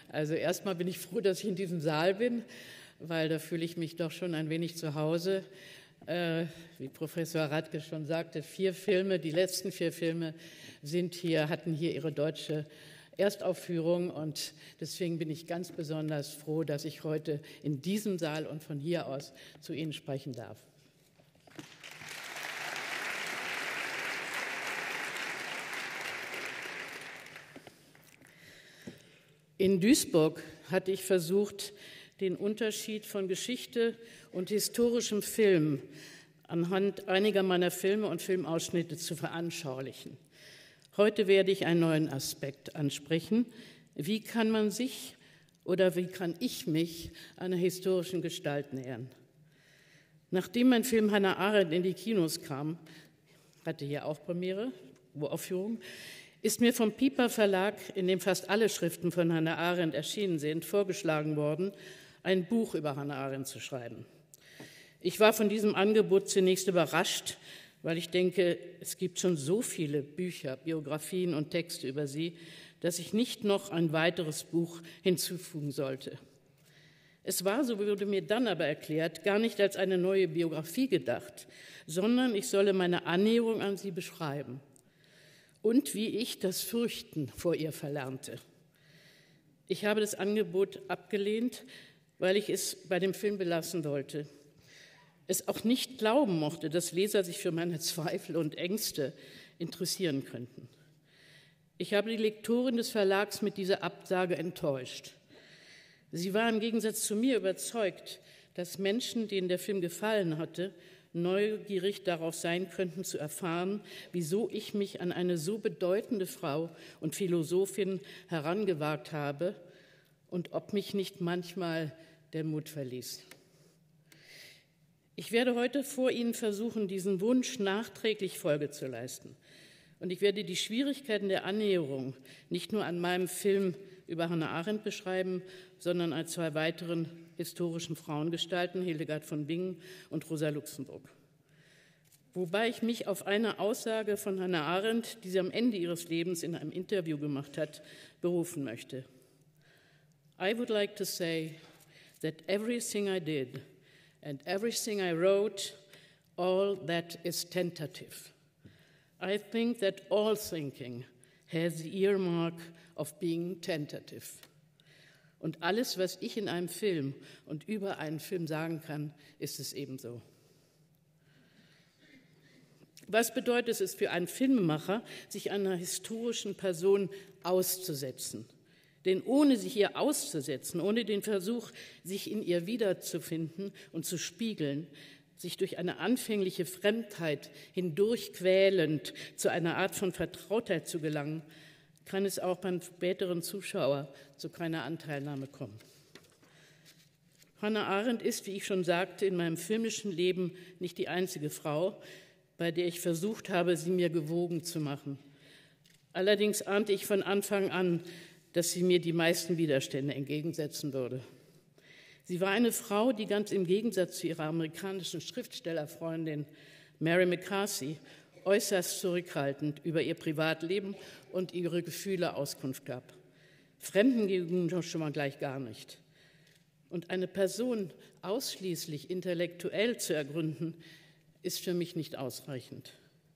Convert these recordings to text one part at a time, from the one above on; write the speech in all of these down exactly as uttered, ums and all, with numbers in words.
Also erstmal bin ich froh, dass ich in diesem Saal bin, weil da fühle ich mich doch schon ein wenig zu Hause. Äh, wie Professor Radke schon sagte, vier Filme, die letzten vier Filme sind hier, hatten hier ihre deutsche Erstaufführung und deswegen bin ich ganz besonders froh, dass ich heute in diesem Saal und von hier aus zu Ihnen sprechen darf. In Duisburg hatte ich versucht, den Unterschied von Geschichte und historischem Film anhand einiger meiner Filme und Filmausschnitte zu veranschaulichen. Heute werde ich einen neuen Aspekt ansprechen. Wie kann man sich oder wie kann ich mich einer historischen Gestalt nähern? Nachdem mein Film Hannah Arendt in die Kinos kam, hatte hier auch Premiere, Uraufführung, ist mir vom Piper Verlag, in dem fast alle Schriften von Hannah Arendt erschienen sind, vorgeschlagen worden, ein Buch über Hannah Arendt zu schreiben. Ich war von diesem Angebot zunächst überrascht, weil ich denke, es gibt schon so viele Bücher, Biografien und Texte über sie, dass ich nicht noch ein weiteres Buch hinzufügen sollte. Es war, so wurde mir dann aber erklärt, gar nicht als eine neue Biografie gedacht, sondern ich solle meine Annäherung an sie beschreiben und wie ich das Fürchten vor ihr verlernte. Ich habe das Angebot abgelehnt, weil ich es bei dem Film belassen wollte. Es auch nicht glauben mochte, dass Leser sich für meine Zweifel und Ängste interessieren könnten. Ich habe die Lektorin des Verlags mit dieser Absage enttäuscht. Sie war im Gegensatz zu mir überzeugt, dass Menschen, denen der Film gefallen hatte, neugierig darauf sein könnten, zu erfahren, wieso ich mich an eine so bedeutende Frau und Philosophin herangewagt habe und ob mich nicht manchmal der Mut verließ. Ich werde heute vor Ihnen versuchen, diesen Wunsch nachträglich Folge zu leisten. Und ich werde die Schwierigkeiten der Annäherung nicht nur an meinem Film über Hannah Arendt beschreiben, sondern an zwei weiteren historischen Frauengestalten, Hildegard von Bingen und Rosa Luxemburg. Wobei ich mich auf eine Aussage von Hannah Arendt, die sie am Ende ihres Lebens in einem Interview gemacht hat, berufen möchte. I would like to say that everything I did and everything I wrote, all that is tentative. I think that all thinking has the earmark of being tentative. Und alles, was ich in einem Film und über einen Film sagen kann, ist es ebenso. Was bedeutet es für einen Filmemacher, sich einer historischen Person auszusetzen? Denn ohne sich ihr auszusetzen, ohne den Versuch, sich in ihr wiederzufinden und zu spiegeln, sich durch eine anfängliche Fremdheit hindurchquälend zu einer Art von Vertrautheit zu gelangen, kann es auch beim späteren Zuschauer zu keiner Anteilnahme kommen. Hannah Arendt ist, wie ich schon sagte, in meinem filmischen Leben nicht die einzige Frau, bei der ich versucht habe, sie mir gewogen zu machen. Allerdings ahnte ich von Anfang an, dass sie mir die meisten Widerstände entgegensetzen würde. Sie war eine Frau, die ganz im Gegensatz zu ihrer amerikanischen Schriftstellerfreundin Mary McCarthy äußerst zurückhaltend über ihr Privatleben und ihre Gefühle Auskunft gab. Fremden gegenüber schon mal gleich gar nicht. Und eine Person ausschließlich intellektuell zu ergründen, ist für mich nicht ausreichend.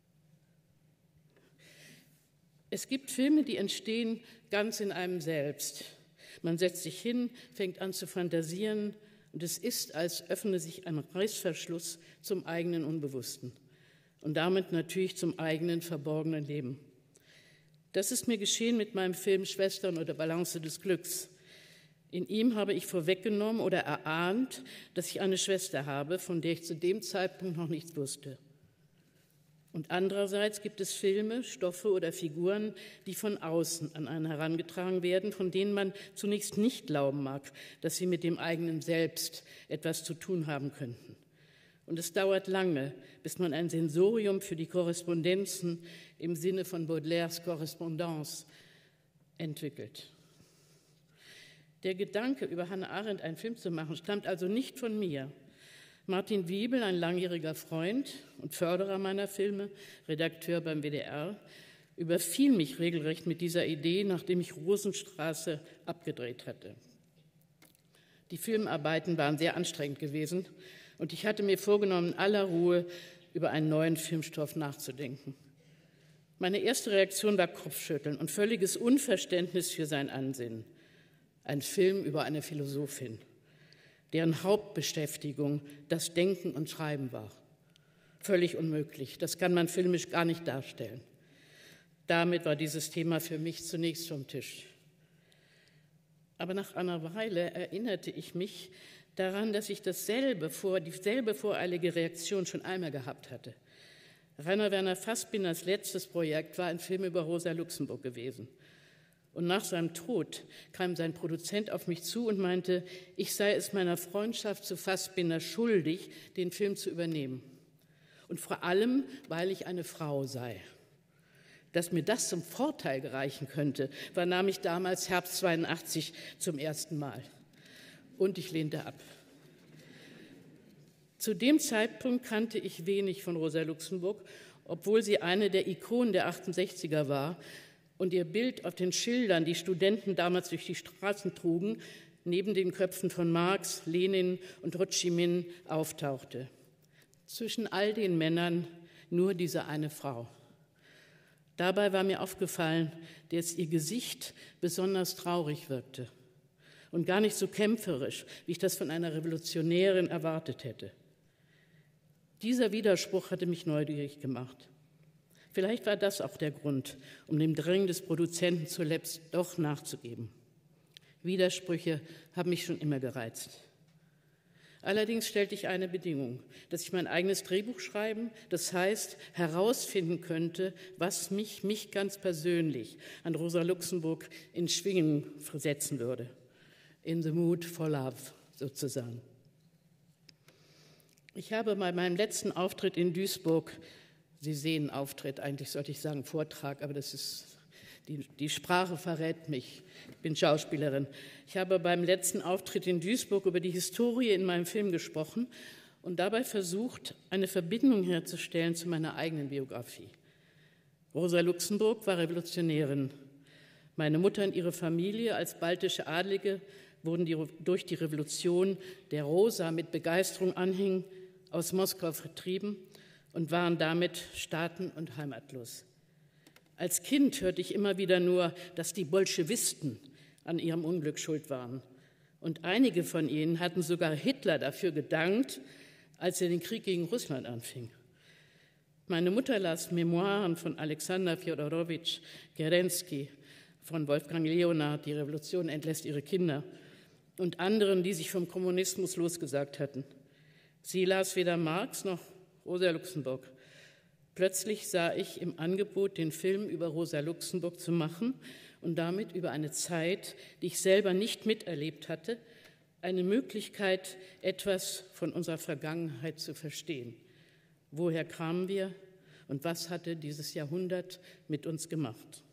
Es gibt Filme, die entstehen ganz in einem selbst. Man setzt sich hin, fängt an zu fantasieren und es ist, als öffne sich ein Reißverschluss zum eigenen Unbewussten und damit natürlich zum eigenen verborgenen Leben. Das ist mir geschehen mit meinem Film Schwestern oder Balance des Glücks. In ihm habe ich vorweggenommen oder erahnt, dass ich eine Schwester habe, von der ich zu dem Zeitpunkt noch nichts wusste. Und andererseits gibt es Filme, Stoffe oder Figuren, die von außen an einen herangetragen werden, von denen man zunächst nicht glauben mag, dass sie mit dem eigenen Selbst etwas zu tun haben könnten. Und es dauert lange, bis man ein Sensorium für die Korrespondenzen im Sinne von Baudelaires Korrespondance entwickelt. Der Gedanke, über Hannah Arendt einen Film zu machen, stammt also nicht von mir. Martin Wiebel, ein langjähriger Freund und Förderer meiner Filme, Redakteur beim W D R, überfiel mich regelrecht mit dieser Idee, nachdem ich Rosenstraße abgedreht hatte. Die Filmarbeiten waren sehr anstrengend gewesen und ich hatte mir vorgenommen, in aller Ruhe über einen neuen Filmstoff nachzudenken. Meine erste Reaktion war Kopfschütteln und völliges Unverständnis für sein Ansinnen. Ein Film über eine Philosophin, deren Hauptbeschäftigung das Denken und Schreiben war. Völlig unmöglich, das kann man filmisch gar nicht darstellen. Damit war dieses Thema für mich zunächst vom Tisch. Aber nach einer Weile erinnerte ich mich daran, dass ich dasselbe vor, dieselbe voreilige Reaktion schon einmal gehabt hatte. Rainer Werner Fassbinders letztes Projekt war ein Film über Rosa Luxemburg gewesen. Und nach seinem Tod kam sein Produzent auf mich zu und meinte, ich sei es meiner Freundschaft zu Fassbinder schuldig, den Film zu übernehmen. Und vor allem, weil ich eine Frau sei. Dass mir das zum Vorteil gereichen könnte, vernahm ich damals Herbst zweiundachtzig zum ersten Mal. Und ich lehnte ab. Zu dem Zeitpunkt kannte ich wenig von Rosa Luxemburg, obwohl sie eine der Ikonen der achtundsechziger war und ihr Bild auf den Schildern, die Studenten damals durch die Straßen trugen, neben den Köpfen von Marx, Lenin und Ho Chi Minh auftauchte. Zwischen all den Männern nur diese eine Frau. Dabei war mir aufgefallen, dass ihr Gesicht besonders traurig wirkte und gar nicht so kämpferisch, wie ich das von einer Revolutionärin erwartet hätte. Dieser Widerspruch hatte mich neugierig gemacht. Vielleicht war das auch der Grund, um dem Drängen des Produzenten zuletzt doch nachzugeben. Widersprüche haben mich schon immer gereizt. Allerdings stellte ich eine Bedingung, dass ich mein eigenes Drehbuch schreiben, das heißt, herausfinden könnte, was mich, mich ganz persönlich an Rosa Luxemburg in Schwingen setzen würde. In the mood for love, sozusagen. Ich habe bei meinem letzten Auftritt in Duisburg, Sie sehen Auftritt, eigentlich sollte ich sagen Vortrag, aber das ist, die, die Sprache verrät mich. Ich bin Schauspielerin. Ich habe beim letzten Auftritt in Duisburg über die Historie in meinem Film gesprochen und dabei versucht, eine Verbindung herzustellen zu meiner eigenen Biografie. Rosa Luxemburg war Revolutionärin. Meine Mutter und ihre Familie als baltische Adlige wurden die, durch die Revolution, der Rosa mit Begeisterung anhing, aus Moskau vertrieben und waren damit staaten- und heimatlos. Als Kind hörte ich immer wieder nur, dass die Bolschewisten an ihrem Unglück schuld waren. Und einige von ihnen hatten sogar Hitler dafür gedankt, als er den Krieg gegen Russland anfing. Meine Mutter las Memoiren von Alexander Fjodorowitsch Kerensky, von Wolfgang Leonhard, Die Revolution entlässt ihre Kinder, und anderen, die sich vom Kommunismus losgesagt hatten. Sie las weder Marx noch Rosa Luxemburg. Plötzlich sah ich im Angebot, den Film über Rosa Luxemburg zu machen und damit über eine Zeit, die ich selber nicht miterlebt hatte, eine Möglichkeit, etwas von unserer Vergangenheit zu verstehen. Woher kamen wir und was hatte dieses Jahrhundert mit uns gemacht?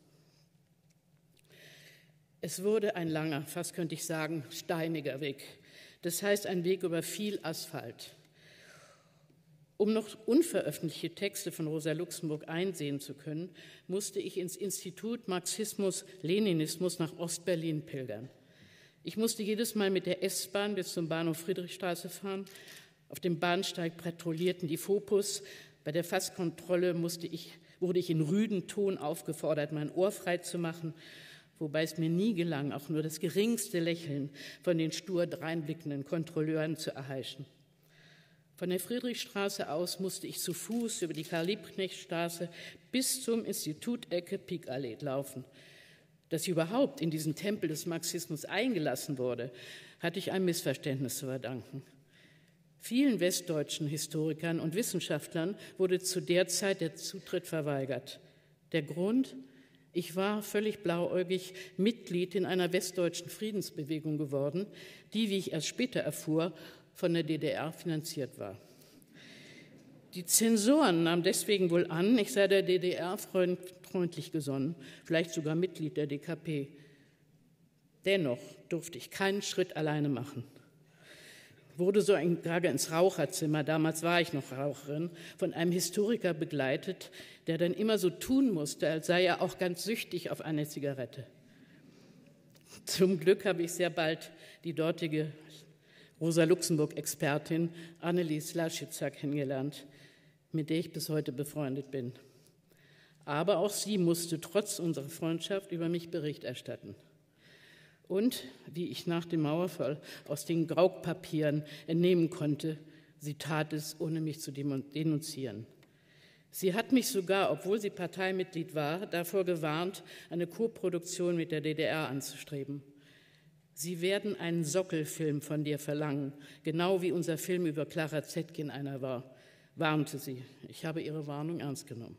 Es wurde ein langer, fast könnte ich sagen, steiniger Weg. Das heißt, ein Weg über viel Asphalt. Um noch unveröffentlichte Texte von Rosa Luxemburg einsehen zu können, musste ich ins Institut Marxismus-Leninismus nach Ostberlin pilgern. Ich musste jedes Mal mit der S-Bahn bis zum Bahnhof Friedrichstraße fahren. Auf dem Bahnsteig patrouillierten die Fopus. Bei der Fasskontrolle musste ich, wurde ich in rüden Ton aufgefordert, mein Ohr frei zu machen, wobei es mir nie gelang, auch nur das geringste Lächeln von den stur dreinblickenden Kontrolleuren zu erheischen. Von der Friedrichstraße aus musste ich zu Fuß über die Karl-Liebknecht-Straße bis zum Institut-Ecke Piekallee laufen. Dass ich überhaupt in diesen Tempel des Marxismus eingelassen wurde, hatte ich einem Missverständnis zu verdanken. Vielen westdeutschen Historikern und Wissenschaftlern wurde zu der Zeit der Zutritt verweigert. Der Grund? Ich war völlig blauäugig Mitglied in einer westdeutschen Friedensbewegung geworden, die, wie ich erst später erfuhr, von der D D R finanziert war. Die Zensoren nahmen deswegen wohl an, ich sei der D D R freundlich gesonnen, vielleicht sogar Mitglied der D K P. Dennoch durfte ich keinen Schritt alleine machen. wurde so ein Tage ins Raucherzimmer, damals war ich noch Raucherin, von einem Historiker begleitet, der dann immer so tun musste, als sei er auch ganz süchtig auf eine Zigarette. Zum Glück habe ich sehr bald die dortige Rosa-Luxemburg-Expertin Annelies Laschitzer kennengelernt, mit der ich bis heute befreundet bin. Aber auch sie musste trotz unserer Freundschaft über mich Bericht erstatten. Und, wie ich nach dem Mauerfall aus den Gaukpapieren entnehmen konnte, sie tat es, ohne mich zu denunzieren. Sie hat mich sogar, obwohl sie Parteimitglied war, davor gewarnt, eine Koproduktion mit der D D R anzustreben. Sie werden einen Sockelfilm von dir verlangen, genau wie unser Film über Clara Zetkin einer war, warnte sie. Ich habe ihre Warnung ernst genommen.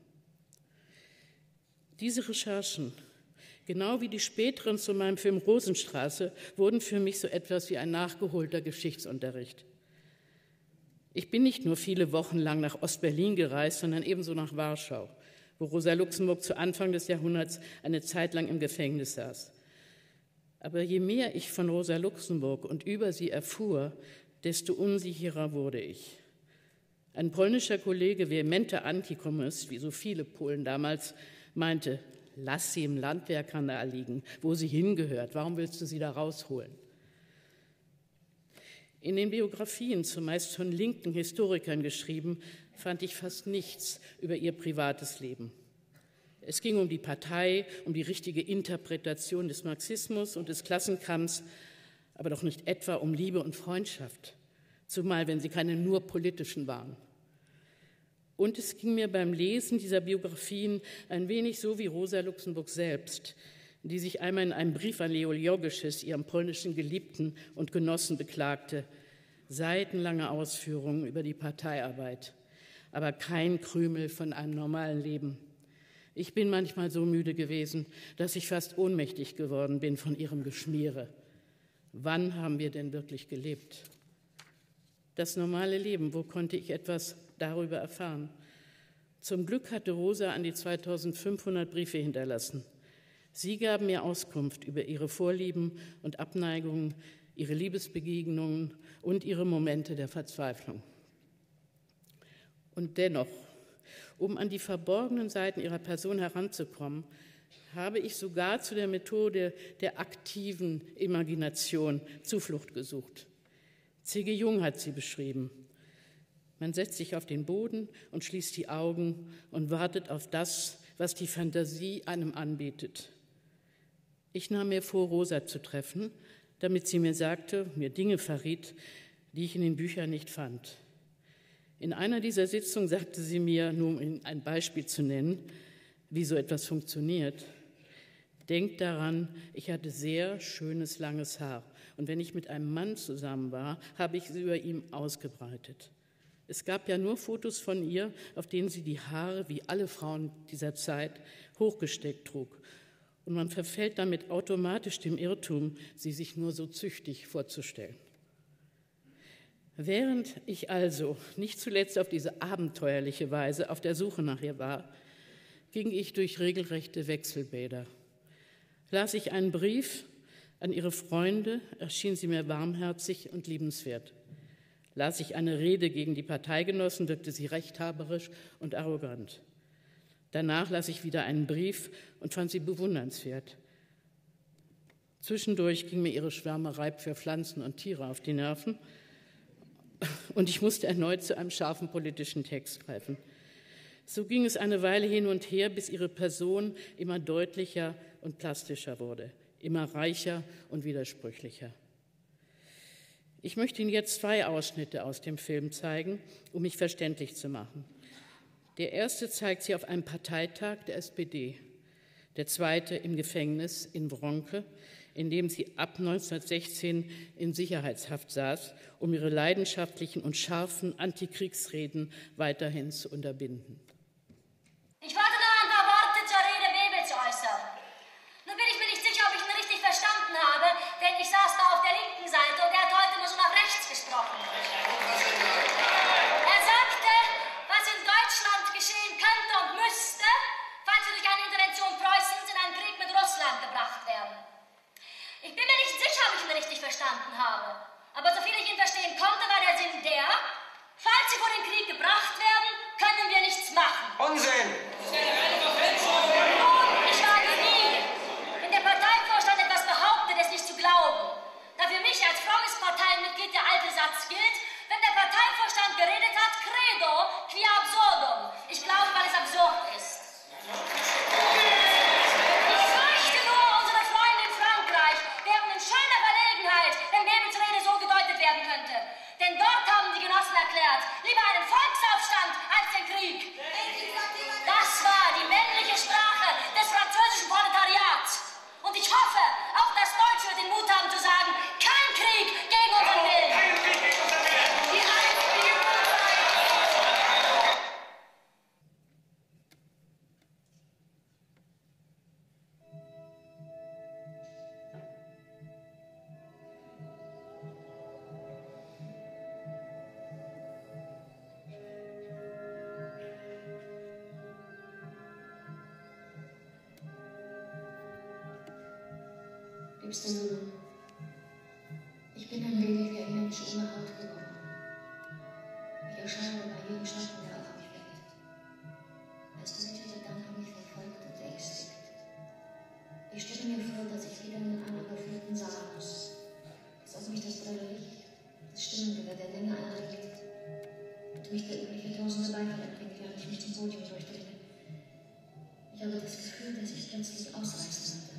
Diese Recherchen, genau wie die späteren zu meinem Film Rosenstraße, wurden für mich so etwas wie ein nachgeholter Geschichtsunterricht. Ich bin nicht nur viele Wochen lang nach Ostberlin gereist, sondern ebenso nach Warschau, wo Rosa Luxemburg zu Anfang des Jahrhunderts eine Zeit lang im Gefängnis saß. Aber je mehr ich von Rosa Luxemburg und über sie erfuhr, desto unsicherer wurde ich. Ein polnischer Kollege, vehementer Antikommunist, wie so viele Polen damals, meinte, lass sie im Landwehrkanal liegen, wo sie hingehört. Warum willst du sie da rausholen? In den Biografien, zumeist von linken Historikern geschrieben, fand ich fast nichts über ihr privates Leben. Es ging um die Partei, um die richtige Interpretation des Marxismus und des Klassenkampfs, aber doch nicht etwa um Liebe und Freundschaft, zumal wenn sie keine nur politischen waren. Und es ging mir beim Lesen dieser Biografien ein wenig so wie Rosa Luxemburg selbst, die sich einmal in einem Brief an Leo Jogisches, ihrem polnischen Geliebten und Genossen, beklagte. Seitenlange Ausführungen über die Parteiarbeit, aber kein Krümel von einem normalen Leben. Ich bin manchmal so müde gewesen, dass ich fast ohnmächtig geworden bin von ihrem Geschmiere. Wann haben wir denn wirklich gelebt? Das normale Leben, wo konnte ich etwas darüber erfahren? Zum Glück hatte Rosa an die zweitausendfünfhundert Briefe hinterlassen. Sie gaben mir Auskunft über ihre Vorlieben und Abneigungen, ihre Liebesbegegnungen und ihre Momente der Verzweiflung. Und dennoch, um an die verborgenen Seiten ihrer Person heranzukommen, habe ich sogar zu der Methode der aktiven Imagination Zuflucht gesucht. C G Jung hat sie beschrieben. Man setzt sich auf den Boden und schließt die Augen und wartet auf das, was die Fantasie einem anbietet. Ich nahm mir vor, Rosa zu treffen, damit sie mir sagte, mir Dinge verriet, die ich in den Büchern nicht fand. In einer dieser Sitzungen sagte sie mir, nur um ein Beispiel zu nennen, wie so etwas funktioniert: Denkt daran, ich hatte sehr schönes, langes Haar. Und wenn ich mit einem Mann zusammen war, habe ich es über ihm ausgebreitet. Es gab ja nur Fotos von ihr, auf denen sie die Haare, wie alle Frauen dieser Zeit, hochgesteckt trug. Und man verfällt damit automatisch dem Irrtum, sie sich nur so züchtig vorzustellen. Während ich also nicht zuletzt auf diese abenteuerliche Weise auf der Suche nach ihr war, ging ich durch regelrechte Wechselbäder. Las ich einen Brief an ihre Freunde, erschien sie mir warmherzig und liebenswert. Las ich eine Rede gegen die Parteigenossen, wirkte sie rechthaberisch und arrogant. Danach las ich wieder einen Brief und fand sie bewundernswert. Zwischendurch ging mir ihre Schwärmerei für Pflanzen und Tiere auf die Nerven und ich musste erneut zu einem scharfen politischen Text greifen. So ging es eine Weile hin und her, bis ihre Person immer deutlicher und plastischer wurde, immer reicher und widersprüchlicher. Ich möchte Ihnen jetzt zwei Ausschnitte aus dem Film zeigen, um mich verständlich zu machen. Der erste zeigt sie auf einem Parteitag der S P D, der zweite im Gefängnis in Wronke, in dem sie ab neunzehnhundertsechzehn in Sicherheitshaft saß, um ihre leidenschaftlichen und scharfen Antikriegsreden weiterhin zu unterbinden. Ich wollte noch ein paar Worte zur Rede Bebels äußern. Nun bin ich mir nicht sicher, ob ich ihn richtig verstanden habe, denn ich saß da auf der linken Seite und er hat heute nur so nach rechts gesprochen. Er sagte, was in Deutschland geschehen könnte und müsste, falls wir durch eine Intervention Preußens in einen Krieg mit Russland gebracht werden. Ich bin mir nicht sicher, ob ich ihn richtig verstanden habe. Aber soviel ich ihn verstehen konnte, war der Sinn der, falls sie vor den Krieg gebracht werden, können wir nichts machen. Unsinn! Nun, ich wage nie, wenn der Parteivorstand etwas behauptet, es nicht zu glauben. Da für mich als frommes Parteimitglied der alte Satz gilt, wenn der Parteivorstand geredet hat, credo qui absurdum. Ich glaube, weil es absurd ist. Ich fürchte nur, unsere Freunde in Frankreich wären in schöner Verlegenheit, wenn Bebels Rede so gedeutet werden könnte. Denn dort haben die Genossen erklärt, lieber einen Volksaufstand als den Krieg. Das war die männliche Sprache des französischen Proletariats. Und ich hoffe, auch das Deutsche wird den Mut haben zu sagen, kein Krieg gegen unseren Willen. Kein Krieg gegen unseren Willen. Die einzige Liebste Lulu, ich bin ein Baby wie ein Mensch ohne Haut geboren. Ich erscheine bei jedem Schatten, der auf mich fällt. Als töteter Dank mich verfolgt und ängstigt. Ich stelle mir vor, dass ich wieder in einen überfüllten Saal muss. Dass auf mich das grelle Licht, das Stimmengewehr der Länge einregt und mich der übliche tausende Beifall erbringt, während ich mich zum Podium durchdringe. Ich habe das Gefühl, dass ich plötzlich ausreißen werde.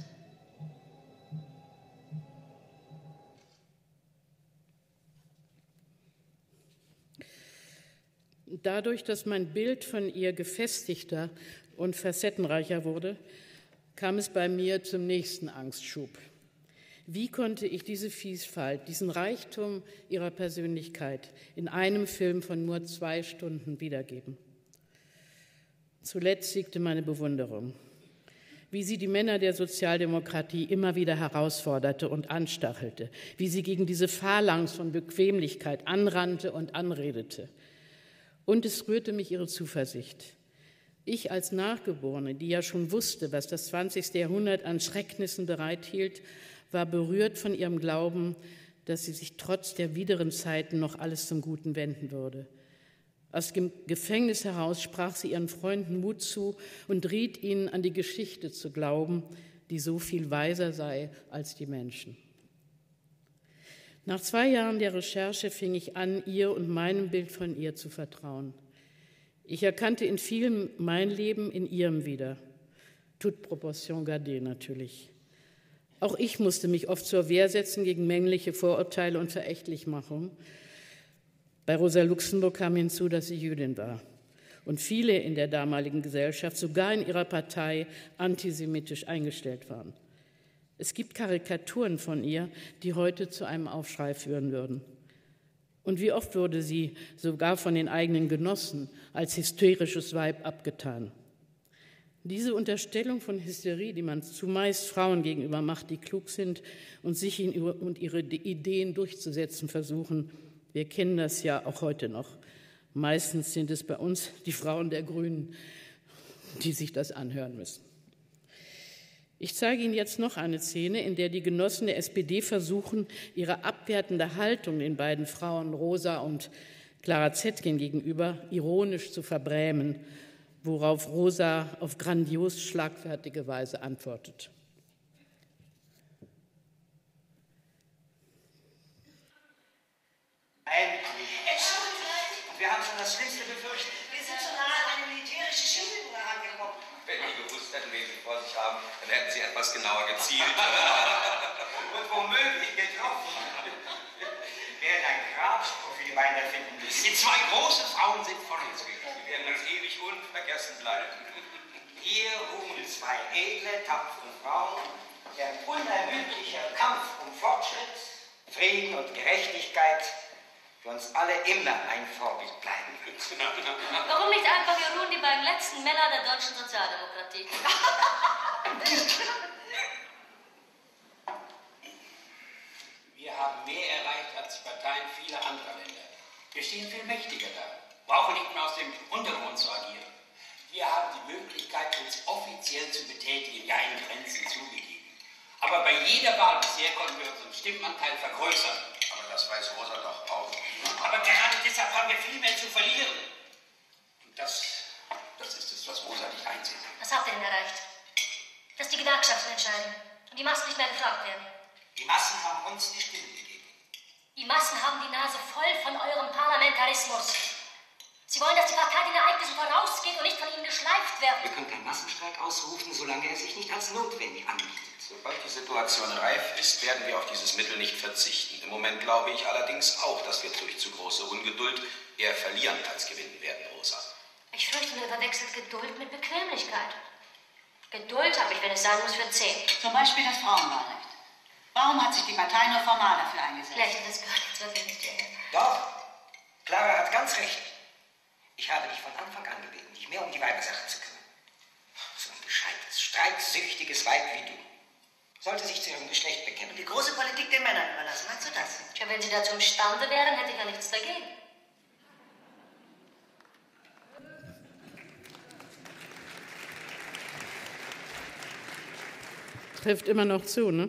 Dadurch, dass mein Bild von ihr gefestigter und facettenreicher wurde, kam es bei mir zum nächsten Angstschub. Wie konnte ich diese Vielfalt, diesen Reichtum ihrer Persönlichkeit in einem Film von nur zwei Stunden wiedergeben? Zuletzt siegte meine Bewunderung, wie sie die Männer der Sozialdemokratie immer wieder herausforderte und anstachelte, wie sie gegen diese Phalanx von Bequemlichkeit anrannte und anredete. Und es rührte mich ihre Zuversicht. Ich als Nachgeborene, die ja schon wusste, was das zwanzigste Jahrhundert an Schrecknissen bereithielt, war berührt von ihrem Glauben, dass sie sich trotz der wideren Zeiten noch alles zum Guten wenden würde. Aus dem Gefängnis heraus sprach sie ihren Freunden Mut zu und riet ihnen, an die Geschichte zu glauben, die so viel weiser sei als die Menschen. Nach zwei Jahren der Recherche fing ich an, ihr und meinem Bild von ihr zu vertrauen. Ich erkannte in vielem mein Leben in ihrem wieder. Toute proportion gardée natürlich. Auch ich musste mich oft zur Wehr setzen gegen männliche Vorurteile und Verächtlichmachung. Bei Rosa Luxemburg kam hinzu, dass sie Jüdin war. Und viele in der damaligen Gesellschaft, sogar in ihrer Partei, antisemitisch eingestellt waren. Es gibt Karikaturen von ihr, die heute zu einem Aufschrei führen würden. Und wie oft wurde sie sogar von den eigenen Genossen als hysterisches Weib abgetan. Diese Unterstellung von Hysterie, die man zumeist Frauen gegenüber macht, die klug sind und sich in und ihre Ideen durchzusetzen versuchen, wir kennen das ja auch heute noch. Meistens sind es bei uns die Frauen der Grünen, die sich das anhören müssen. Ich zeige Ihnen jetzt noch eine Szene, in der die Genossen der S P D versuchen, ihre abwertende Haltung den beiden Frauen Rosa und Clara Zetkin gegenüber ironisch zu verbrämen, worauf Rosa auf grandios schlagfertige Weise antwortet. Endlich! Wir haben schon das Schlimmste befürchtet. Wir sind so nahe an eine militärische Schulung herangekommen. Wenn die gewusst hätten, wen sie vor sich haben, dann hätten sie etwas genauer gezielt. Und womöglich getroffen. Werden ein Grabprofil weiter finden müssen. Die zwei großen Frauen sind von uns gegangen. Sie werden uns ewig unvergessen bleiben. Hier ruhen zwei edle, tapfere Frauen, deren unermüdlicher Kampf um Fortschritt, Frieden und Gerechtigkeit für uns alle immer ein Vorbild bleiben wird. Warum nicht einfach hier ruhen die beiden letzten Männer der deutschen Sozialdemokratie? Wir haben mehr erreicht als die Parteien vieler anderer Länder. Wir stehen viel mächtiger da, brauchen nicht mehr aus dem Untergrund zu agieren. Wir haben die Möglichkeit, uns offiziell zu betätigen, ja in Grenzen zugegeben. Aber bei jeder Wahl bisher konnten wir unseren Stimmenanteil vergrößern. Aber das weiß Rosa doch auch. Aber gerade deshalb haben wir viel mehr zu verlieren. Und das, das ist es, was Rosa nicht einsieht. Was habt ihr denn erreicht? Dass die Gewerkschaften entscheiden und die Massen nicht mehr gefragt werden. Die Massen haben uns die Stimme gegeben. Die Massen haben die Nase voll von eurem Parlamentarismus. Sie wollen, dass die Partei den Ereignissen vorausgeht und nicht von ihnen geschleift wird. Wir können keinen Massenstreik ausrufen, solange er sich nicht als notwendig anbietet. Sobald die Situation reif ist, werden wir auf dieses Mittel nicht verzichten. Im Moment glaube ich allerdings auch, dass wir durch zu große Ungeduld eher verlieren als gewinnen werden, Rosa. Ich fürchte, ihr verwechselt Geduld mit Bequemlichkeit. Geduld habe ich, wenn es sein muss, für zehn. Zum Beispiel das Frauenwahlrecht. Warum hat sich die Partei nur formal dafür eingesetzt? Lächeln, das gehört jetzt wirklich nicht hierher. Doch, Clara hat ganz recht. Ich habe dich von Anfang an gebeten, dich mehr um die Weibersache zu kümmern. So ein gescheites, streitsüchtiges Weib wie du sollte sich zu ihrem Geschlecht bekennen. Die große Politik den Männern überlassen, meinst du das? Tja, wenn sie dazu imstande wären, hätte ich ja nichts dagegen. Trifft immer noch zu, ne?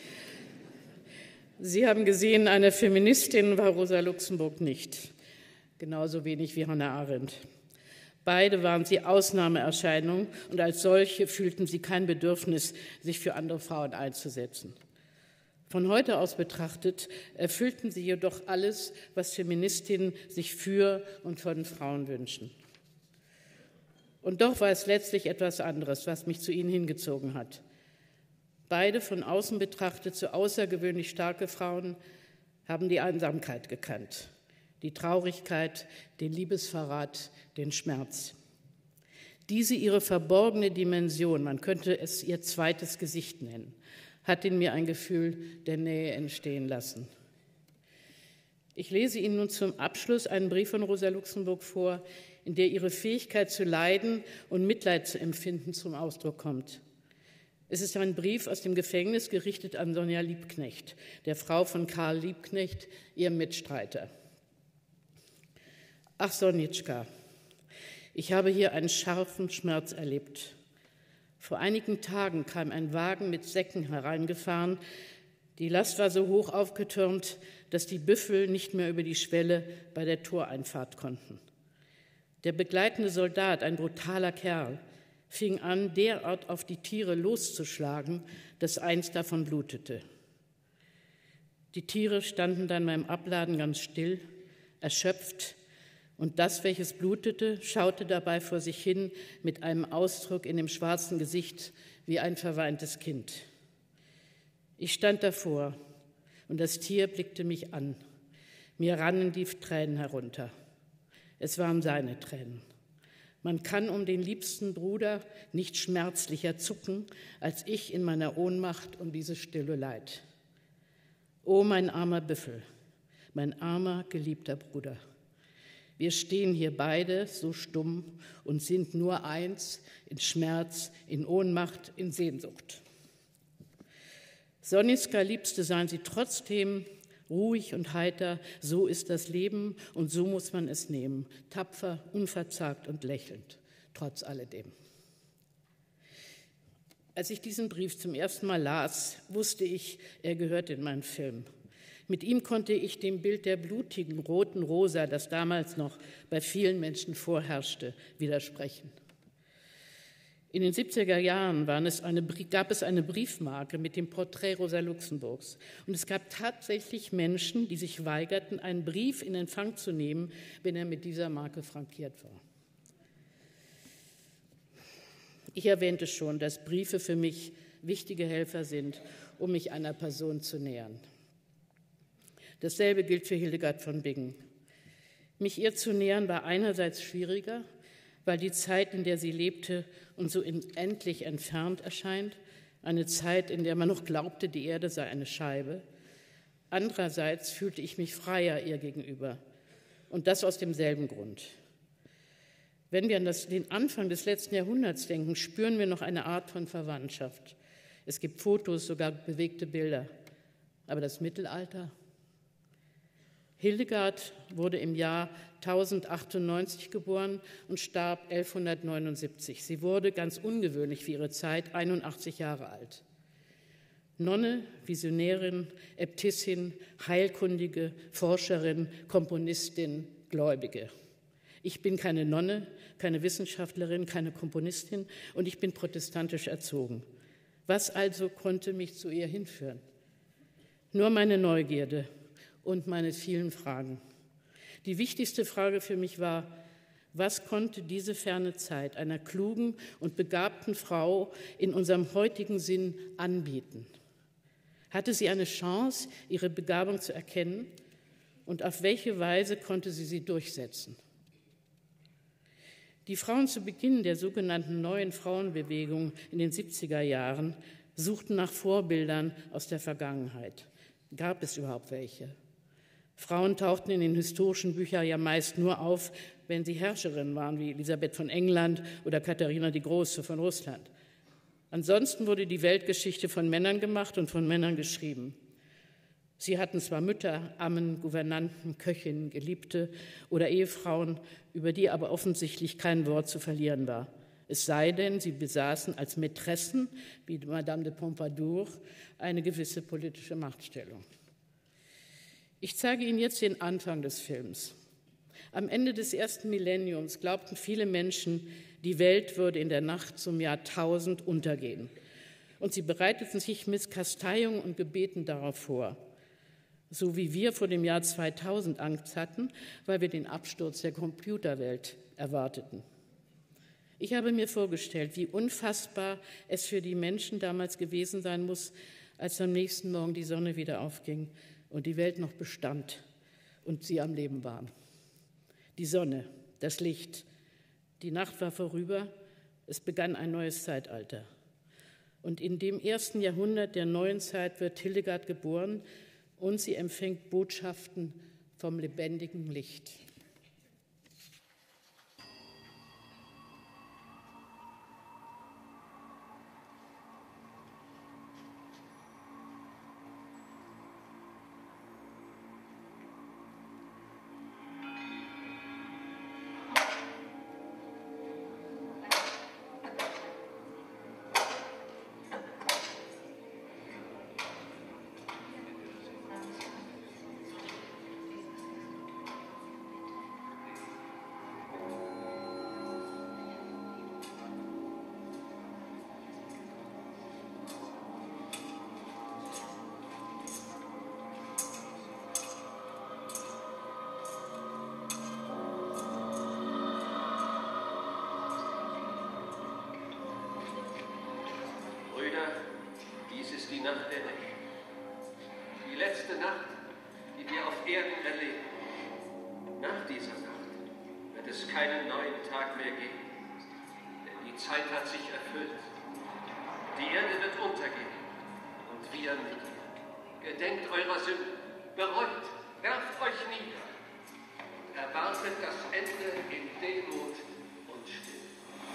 Sie haben gesehen, eine Feministin war Rosa Luxemburg nicht. Genauso wenig wie Hannah Arendt. Beide waren sie Ausnahmeerscheinungen und als solche fühlten sie kein Bedürfnis, sich für andere Frauen einzusetzen. Von heute aus betrachtet erfüllten sie jedoch alles, was Feministinnen sich für und von Frauen wünschen. Und doch war es letztlich etwas anderes, was mich zu ihnen hingezogen hat. Beide von außen betrachtet so außergewöhnlich starke Frauen haben die Einsamkeit gekannt, die Traurigkeit, den Liebesverrat, den Schmerz. Diese ihre verborgene Dimension, man könnte es ihr zweites Gesicht nennen, hat in mir ein Gefühl der Nähe entstehen lassen. Ich lese Ihnen nun zum Abschluss einen Brief von Rosa Luxemburg vor, in der ihre Fähigkeit zu leiden und Mitleid zu empfinden zum Ausdruck kommt. Es ist ein Brief aus dem Gefängnis gerichtet an Sonja Liebknecht, der Frau von Karl Liebknecht, ihrem Mitstreiter. Ach, Sonitschka, ich habe hier einen scharfen Schmerz erlebt. Vor einigen Tagen kam ein Wagen mit Säcken hereingefahren. Die Last war so hoch aufgetürmt, dass die Büffel nicht mehr über die Schwelle bei der Toreinfahrt konnten. Der begleitende Soldat, ein brutaler Kerl, fing an, derart auf die Tiere loszuschlagen, dass eins davon blutete. Die Tiere standen dann beim Abladen ganz still, erschöpft, und das, welches blutete, schaute dabei vor sich hin mit einem Ausdruck in dem schwarzen Gesicht wie ein verweintes Kind. Ich stand davor und das Tier blickte mich an. Mir rannen die Tränen herunter. Es waren seine Tränen. Man kann um den liebsten Bruder nicht schmerzlicher zucken, als ich in meiner Ohnmacht um dieses stille Leid. O mein armer Büffel, mein armer, geliebter Bruder. Wir stehen hier beide so stumm und sind nur eins in Schmerz, in Ohnmacht, in Sehnsucht. Sonitschka, Liebste, seien Sie trotzdem ruhig und heiter, so ist das Leben und so muss man es nehmen, tapfer, unverzagt und lächelnd, trotz alledem. Als ich diesen Brief zum ersten Mal las, wusste ich, er gehört in meinen Film. Mit ihm konnte ich dem Bild der blutigen roten Rosa, das damals noch bei vielen Menschen vorherrschte, widersprechen. In den siebziger Jahren waren es eine, gab es eine Briefmarke mit dem Porträt Rosa Luxemburgs. Und es gab tatsächlich Menschen, die sich weigerten, einen Brief in Empfang zu nehmen, wenn er mit dieser Marke frankiert war. Ich erwähnte schon, dass Briefe für mich wichtige Helfer sind, um mich einer Person zu nähern. Dasselbe gilt für Hildegard von Bingen. Mich ihr zu nähern war einerseits schwieriger, weil die Zeit, in der sie lebte, uns so endlich entfernt erscheint, eine Zeit, in der man noch glaubte, die Erde sei eine Scheibe. Andererseits fühlte ich mich freier ihr gegenüber, und das aus demselben Grund. Wenn wir an das, den Anfang des letzten Jahrhunderts denken, spüren wir noch eine Art von Verwandtschaft. Es gibt Fotos, sogar bewegte Bilder. Aber das Mittelalter? Hildegard wurde im Jahr tausendachthundertachtundneunzig geboren und starb elfhundertneunundsiebzig. Sie wurde, ganz ungewöhnlich für ihre Zeit, einundachtzig Jahre alt. Nonne, Visionärin, Äbtissin, Heilkundige, Forscherin, Komponistin, Gläubige. Ich bin keine Nonne, keine Wissenschaftlerin, keine Komponistin und ich bin protestantisch erzogen. Was also konnte mich zu ihr hinführen? Nur meine Neugierde und meine vielen Fragen. Die wichtigste Frage für mich war, was konnte diese ferne Zeit einer klugen und begabten Frau in unserem heutigen Sinn anbieten? Hatte sie eine Chance, ihre Begabung zu erkennen? Und auf welche Weise konnte sie sie durchsetzen? Die Frauen zu Beginn der sogenannten neuen Frauenbewegung in den siebziger Jahren suchten nach Vorbildern aus der Vergangenheit. Gab es überhaupt welche? Frauen tauchten in den historischen Büchern ja meist nur auf, wenn sie Herrscherinnen waren, wie Elisabeth von England oder Katharina die Große von Russland. Ansonsten wurde die Weltgeschichte von Männern gemacht und von Männern geschrieben. Sie hatten zwar Mütter, Ammen, Gouvernanten, Köchinnen, Geliebte oder Ehefrauen, über die aber offensichtlich kein Wort zu verlieren war. Es sei denn, sie besaßen als Mätressen, wie Madame de Pompadour, eine gewisse politische Machtstellung. Ich zeige Ihnen jetzt den Anfang des Films. Am Ende des ersten Millenniums glaubten viele Menschen, die Welt würde in der Nacht zum Jahrtausend untergehen. Und sie bereiteten sich mit Kasteiungen und Gebeten darauf vor. So wie wir vor dem Jahr zweitausend Angst hatten, weil wir den Absturz der Computerwelt erwarteten. Ich habe mir vorgestellt, wie unfassbar es für die Menschen damals gewesen sein muss, als am nächsten Morgen die Sonne wieder aufging und die Welt noch bestand und sie am Leben waren. Die Sonne, das Licht, die Nacht war vorüber, es begann ein neues Zeitalter. Und in dem ersten Jahrhundert der neuen Zeit wird Hildegard geboren und sie empfängt Botschaften vom lebendigen Licht. Die Nacht der Nächte. Die letzte Nacht, die wir auf Erden erleben. Nach dieser Nacht wird es keinen neuen Tag mehr geben. Denn die Zeit hat sich erfüllt. Die Erde wird untergehen. Und wir mit ihr. Gedenkt eurer Sünden. Bereut. Werft euch nieder. Erwartet das Ende in Demut und Stille.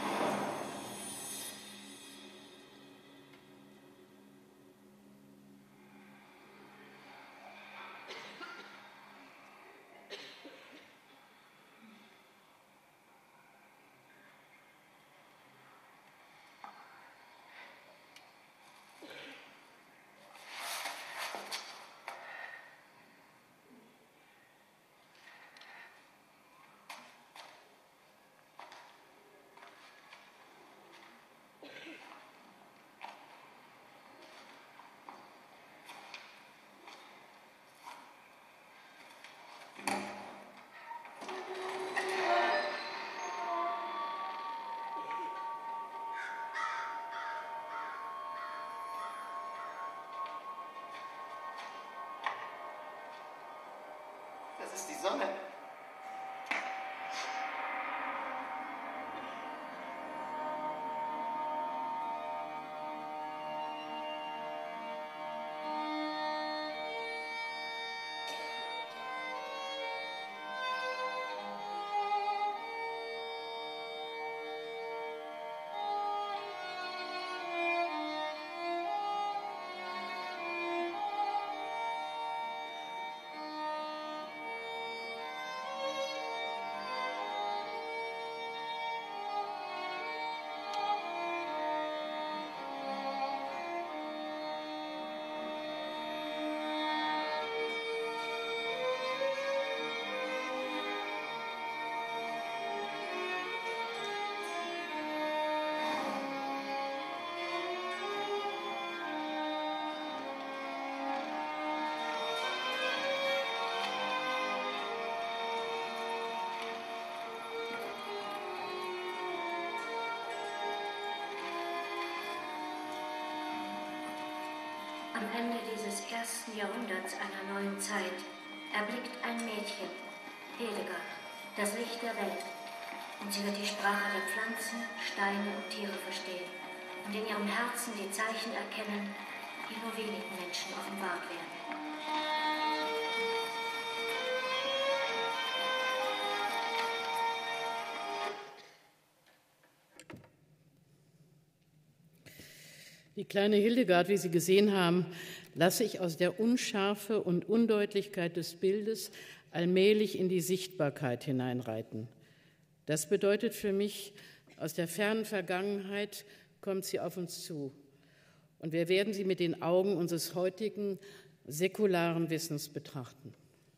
Das ist die Sonne. ersten Jahrhunderts einer neuen Zeit erblickt ein Mädchen, Hildegard, das Licht der Welt. Und sie wird die Sprache der Pflanzen, Steine und Tiere verstehen und in ihrem Herzen die Zeichen erkennen, die nur wenigen Menschen offenbart werden. Die kleine Hildegard, wie Sie gesehen haben, lasse ich aus der Unschärfe und Undeutlichkeit des Bildes allmählich in die Sichtbarkeit hineinreiten. Das bedeutet für mich, aus der fernen Vergangenheit kommt sie auf uns zu. Und wir werden sie mit den Augen unseres heutigen säkularen Wissens betrachten.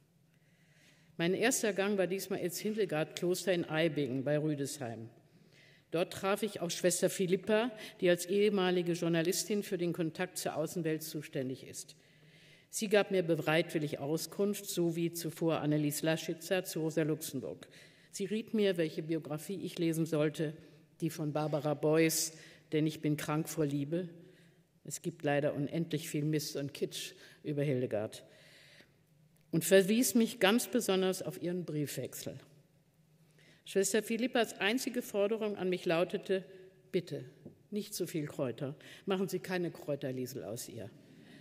Mein erster Gang war diesmal ins Hildegard-Kloster in Eibingen bei Rüdesheim. Dort traf ich auch Schwester Philippa, die als ehemalige Journalistin für den Kontakt zur Außenwelt zuständig ist. Sie gab mir bereitwillig Auskunft, so wie zuvor Annelies Laschitzer zu Rosa Luxemburg. Sie riet mir, welche Biografie ich lesen sollte, die von Barbara Beuys, denn ich bin krank vor Liebe. Es gibt leider unendlich viel Mist und Kitsch über Hildegard. Und verwies mich ganz besonders auf ihren Briefwechsel. Schwester Philippas einzige Forderung an mich lautete: Bitte, nicht zu viel Kräuter, machen Sie keine Kräuterliesel aus ihr.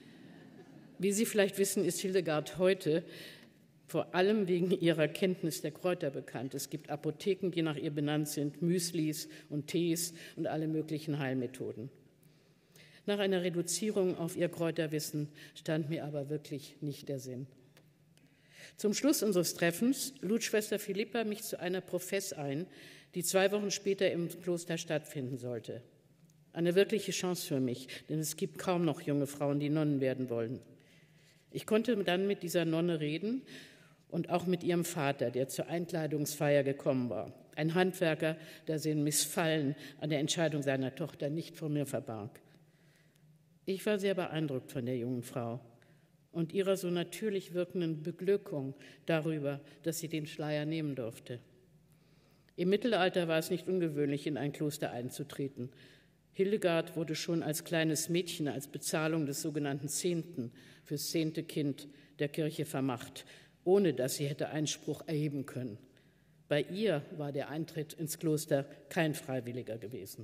Wie Sie vielleicht wissen, ist Hildegard heute vor allem wegen ihrer Kenntnis der Kräuter bekannt. Es gibt Apotheken, die nach ihr benannt sind, Müslis und Tees und alle möglichen Heilmethoden. Nach einer Reduzierung auf ihr Kräuterwissen stand mir aber wirklich nicht der Sinn. Zum Schluss unseres Treffens lud Schwester Philippa mich zu einer Profess ein, die zwei Wochen später im Kloster stattfinden sollte. Eine wirkliche Chance für mich, denn es gibt kaum noch junge Frauen, die Nonnen werden wollen. Ich konnte dann mit dieser Nonne reden und auch mit ihrem Vater, der zur Einkleidungsfeier gekommen war. Ein Handwerker, der sein Missfallen an der Entscheidung seiner Tochter nicht vor mir verbarg. Ich war sehr beeindruckt von der jungen Frau und ihrer so natürlich wirkenden Beglückung darüber, dass sie den Schleier nehmen durfte. Im Mittelalter war es nicht ungewöhnlich, in ein Kloster einzutreten. Hildegard wurde schon als kleines Mädchen als Bezahlung des sogenannten Zehnten fürs zehnte Kind der Kirche vermacht, ohne dass sie hätte Einspruch erheben können. Bei ihr war der Eintritt ins Kloster kein freiwilliger gewesen.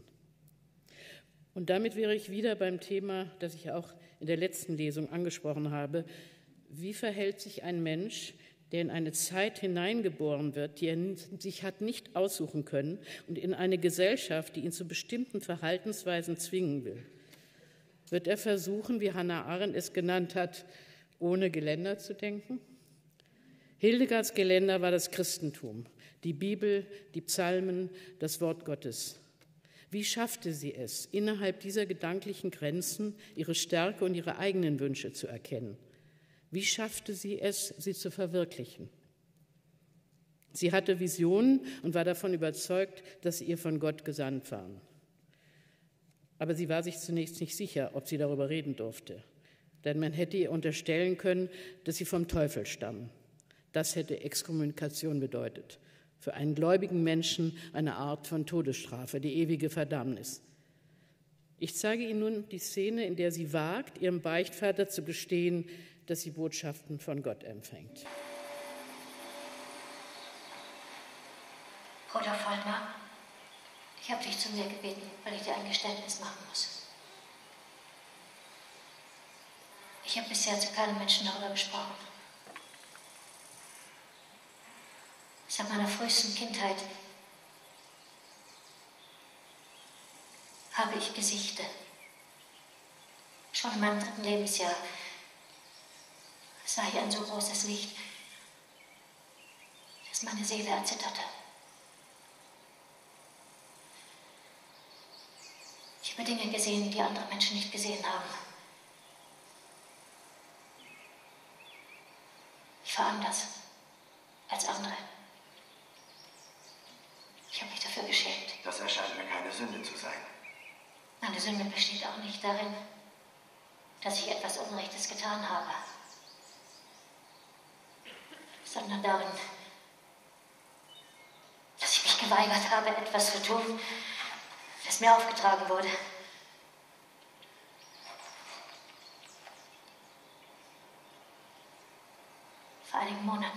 Und damit wäre ich wieder beim Thema, das ich auch in der letzten Lesung angesprochen habe. Wie verhält sich ein Mensch, der in eine Zeit hineingeboren wird, die er sich hat nicht aussuchen können, und in eine Gesellschaft, die ihn zu bestimmten Verhaltensweisen zwingen will? Wird er versuchen, wie Hannah Arendt es genannt hat, ohne Geländer zu denken? Hildegards Geländer war das Christentum, die Bibel, die Psalmen, das Wort Gottes. Wie schaffte sie es, innerhalb dieser gedanklichen Grenzen ihre Stärke und ihre eigenen Wünsche zu erkennen? Wie schaffte sie es, sie zu verwirklichen? Sie hatte Visionen und war davon überzeugt, dass sie ihr von Gott gesandt waren. Aber sie war sich zunächst nicht sicher, ob sie darüber reden durfte. Denn man hätte ihr unterstellen können, dass sie vom Teufel stammen. Das hätte Exkommunikation bedeutet. Für einen gläubigen Menschen eine Art von Todesstrafe, die ewige Verdammnis. Ich zeige Ihnen nun die Szene, in der sie wagt, ihrem Beichtvater zu gestehen, dass sie Botschaften von Gott empfängt. Bruder Volkmar, ich habe dich zu mir gebeten, weil ich dir ein Geständnis machen muss. Ich habe bisher zu keinem Menschen darüber gesprochen. Seit meiner frühesten Kindheit habe ich Gesichte. Schon in meinem dritten Lebensjahr sah ich ein so großes Licht, dass meine Seele erzitterte. Ich habe Dinge gesehen, die andere Menschen nicht gesehen haben. Ich war anders als andere. Ich habe mich dafür geschämt. Das erscheint mir keine Sünde zu sein. Meine Sünde besteht auch nicht darin, dass ich etwas Unrechtes getan habe, sondern darin, dass ich mich geweigert habe, etwas zu tun, das mir aufgetragen wurde. Vor einigen Monaten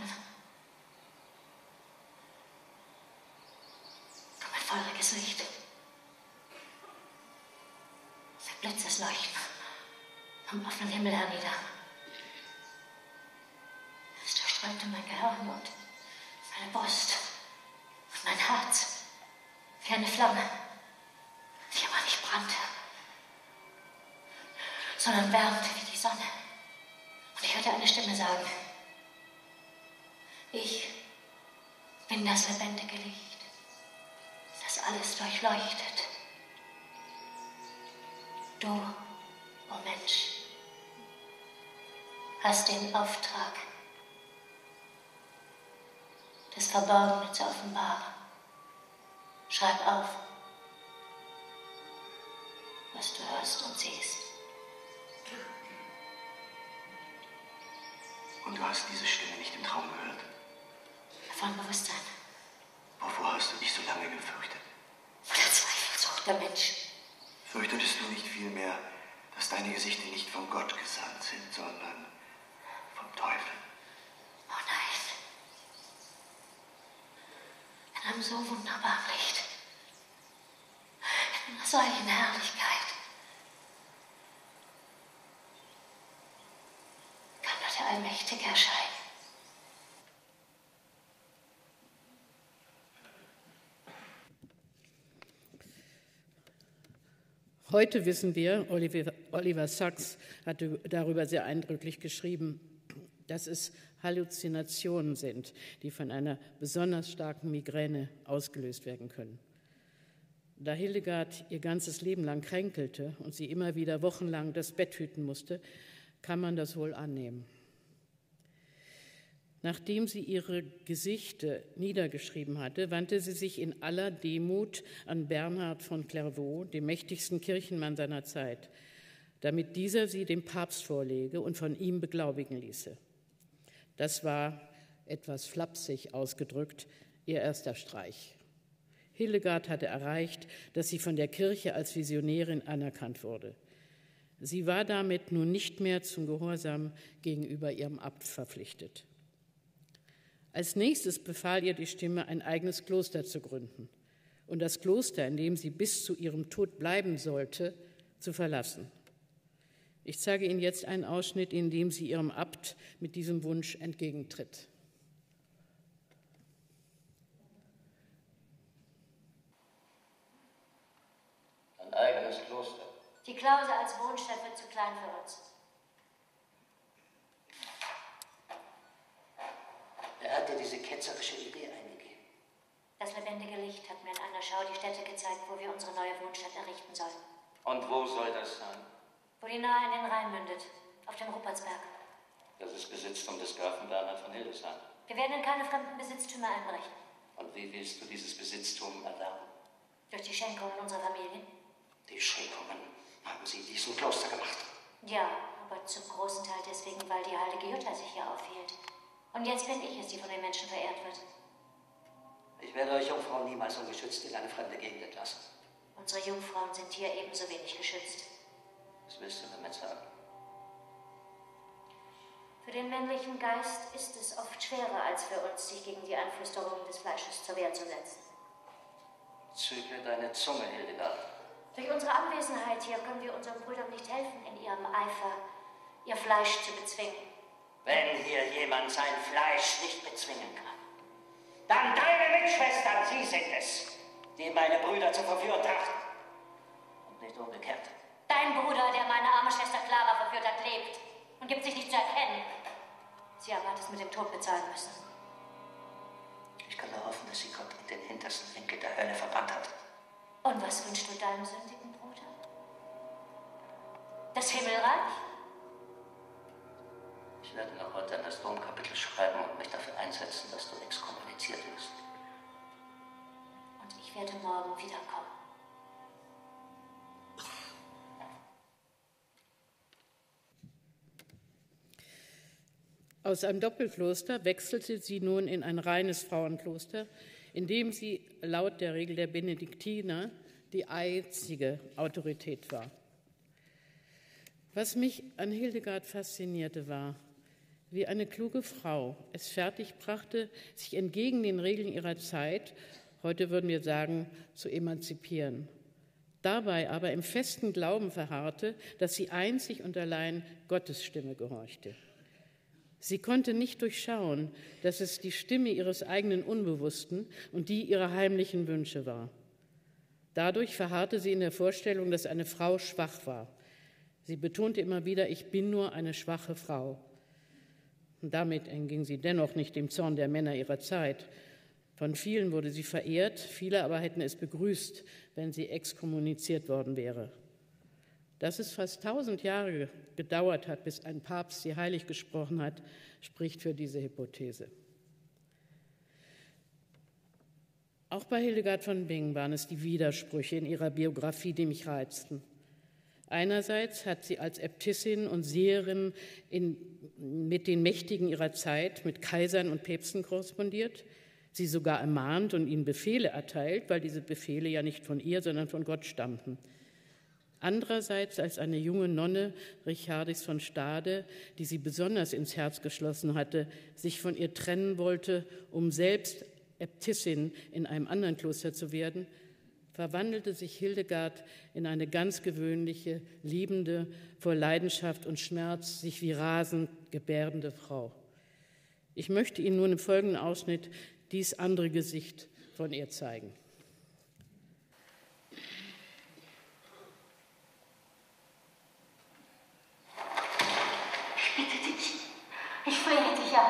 kam ein feuriges Licht. Der Blitzes leuchten vom offenen Himmel hernieder. Es durchströmte mein Gehirn und meine Brust und mein Herz wie eine Flamme, die aber nicht brannte, sondern wärmte wie die Sonne. Und ich hörte eine Stimme sagen: Ich bin das lebendige Licht, das alles durchleuchtet. Du, o oh Mensch, hast den Auftrag, das Verborgene zu offenbaren. Schreib auf, was du hörst und siehst. Und du hast diese Stimme nicht im Traum gehört? Von Bewusstsein. Wovor hast du dich so lange gefürchtet? Vor der Zweifelsucht der Mensch. Fürchtetest du nicht vielmehr, dass deine Gesichter nicht von Gott gesandt sind, sondern vom Teufel? Oh nein. In einem so wunderbaren Licht. In einer solchen Herrlichkeit. Kann nur der Allmächtige erscheinen. Heute wissen wir, Oliver, Oliver Sacks hat darüber sehr eindrücklich geschrieben, dass es Halluzinationen sind, die von einer besonders starken Migräne ausgelöst werden können. Da Hildegard ihr ganzes Leben lang kränkelte und sie immer wieder wochenlang das Bett hüten musste, kann man das wohl annehmen. Nachdem sie ihre Gesichte niedergeschrieben hatte, wandte sie sich in aller Demut an Bernhard von Clairvaux, dem mächtigsten Kirchenmann seiner Zeit, damit dieser sie dem Papst vorlege und von ihm beglaubigen ließe. Das war, etwas flapsig ausgedrückt, ihr erster Streich. Hildegard hatte erreicht, dass sie von der Kirche als Visionärin anerkannt wurde. Sie war damit nun nicht mehr zum Gehorsam gegenüber ihrem Abt verpflichtet. Als nächstes befahl ihr die Stimme, ein eigenes Kloster zu gründen und das Kloster, in dem sie bis zu ihrem Tod bleiben sollte, zu verlassen. Ich zeige Ihnen jetzt einen Ausschnitt, in dem sie ihrem Abt mit diesem Wunsch entgegentritt. Ein eigenes Kloster. Die Klausel als Wohnstatt wird zu klein für uns. Wer hat dir diese ketzerische Idee eingegeben? Das lebendige Licht hat mir in einer Schau die Stätte gezeigt, wo wir unsere neue Wohnstadt errichten sollen. Und wo soll das sein? Wo die Nahe in den Rhein mündet, auf dem Rupertsberg. Das ist Besitztum des Grafen Bernhard von Hildesheim. Wir werden in keine fremden Besitztümer einbrechen. Und wie willst du dieses Besitztum erwerben? Durch die Schenkungen unserer Familie. Die Schenkungen haben sie in diesem Kloster gemacht. Ja, aber zum großen Teil deswegen, weil die heilige Jutta sich hier aufhielt. Und jetzt bin ich es, die von den Menschen verehrt wird. Ich werde euch Jungfrauen niemals ungeschützt in eine fremde Gegend entlassen. Unsere Jungfrauen sind hier ebenso wenig geschützt. Was willst du damit sagen? Für den männlichen Geist ist es oft schwerer als für uns, sich gegen die Einflüsterungen des Fleisches zur Wehr zu setzen. Zügle deine Zunge, Hildegard. Durch unsere Anwesenheit hier können wir unseren Brüdern nicht helfen, in ihrem Eifer ihr Fleisch zu bezwingen. Wenn hier jemand sein Fleisch nicht bezwingen kann, dann deine Mitschwestern, sie sind es, die meine Brüder zu verführen trachten. Und nicht umgekehrt. Dein Bruder, der meine arme Schwester Clara verführt hat, lebt und gibt sich nicht zu erkennen. Sie aber hat es mit dem Tod bezahlen müssen. Ich kann nur hoffen, dass sie Gott in den hintersten Winkel der Hölle verbannt hat. Und was wünschst du deinem sündigen Bruder? Das Himmelreich? Ich werde noch heute an das Domkapitel schreiben und mich dafür einsetzen, dass du exkommuniziert wirst. Und ich werde morgen wiederkommen. Aus einem Doppelkloster wechselte sie nun in ein reines Frauenkloster, in dem sie laut der Regel der Benediktiner die einzige Autorität war. Was mich an Hildegard faszinierte, war, wie eine kluge Frau es fertigbrachte, sich entgegen den Regeln ihrer Zeit, heute würden wir sagen, zu emanzipieren. Dabei aber im festen Glauben verharrte, dass sie einzig und allein Gottes Stimme gehorchte. Sie konnte nicht durchschauen, dass es die Stimme ihres eigenen Unbewussten und die ihrer heimlichen Wünsche war. Dadurch verharrte sie in der Vorstellung, dass eine Frau schwach war. Sie betonte immer wieder, ich bin nur eine schwache Frau. Und damit entging sie dennoch nicht dem Zorn der Männer ihrer Zeit. Von vielen wurde sie verehrt, viele aber hätten es begrüßt, wenn sie exkommuniziert worden wäre. Dass es fast tausend Jahre gedauert hat, bis ein Papst sie heilig gesprochen hat, spricht für diese Hypothese. Auch bei Hildegard von Bingen waren es die Widersprüche in ihrer Biografie, die mich reizten. Einerseits hat sie als Äbtissin und Seherin in, mit den Mächtigen ihrer Zeit, mit Kaisern und Päpsten korrespondiert, sie sogar ermahnt und ihnen Befehle erteilt, weil diese Befehle ja nicht von ihr, sondern von Gott stammten. Andererseits als eine junge Nonne, Richardis von Stade, die sie besonders ins Herz geschlossen hatte, sich von ihr trennen wollte, um selbst Äbtissin in einem anderen Kloster zu werden, verwandelte sich Hildegard in eine ganz gewöhnliche, liebende, vor Leidenschaft und Schmerz sich wie rasend gebärdende Frau. Ich möchte Ihnen nun im folgenden Ausschnitt dies andere Gesicht von ihr zeigen. Ich bitte dich, ich flehe dich an.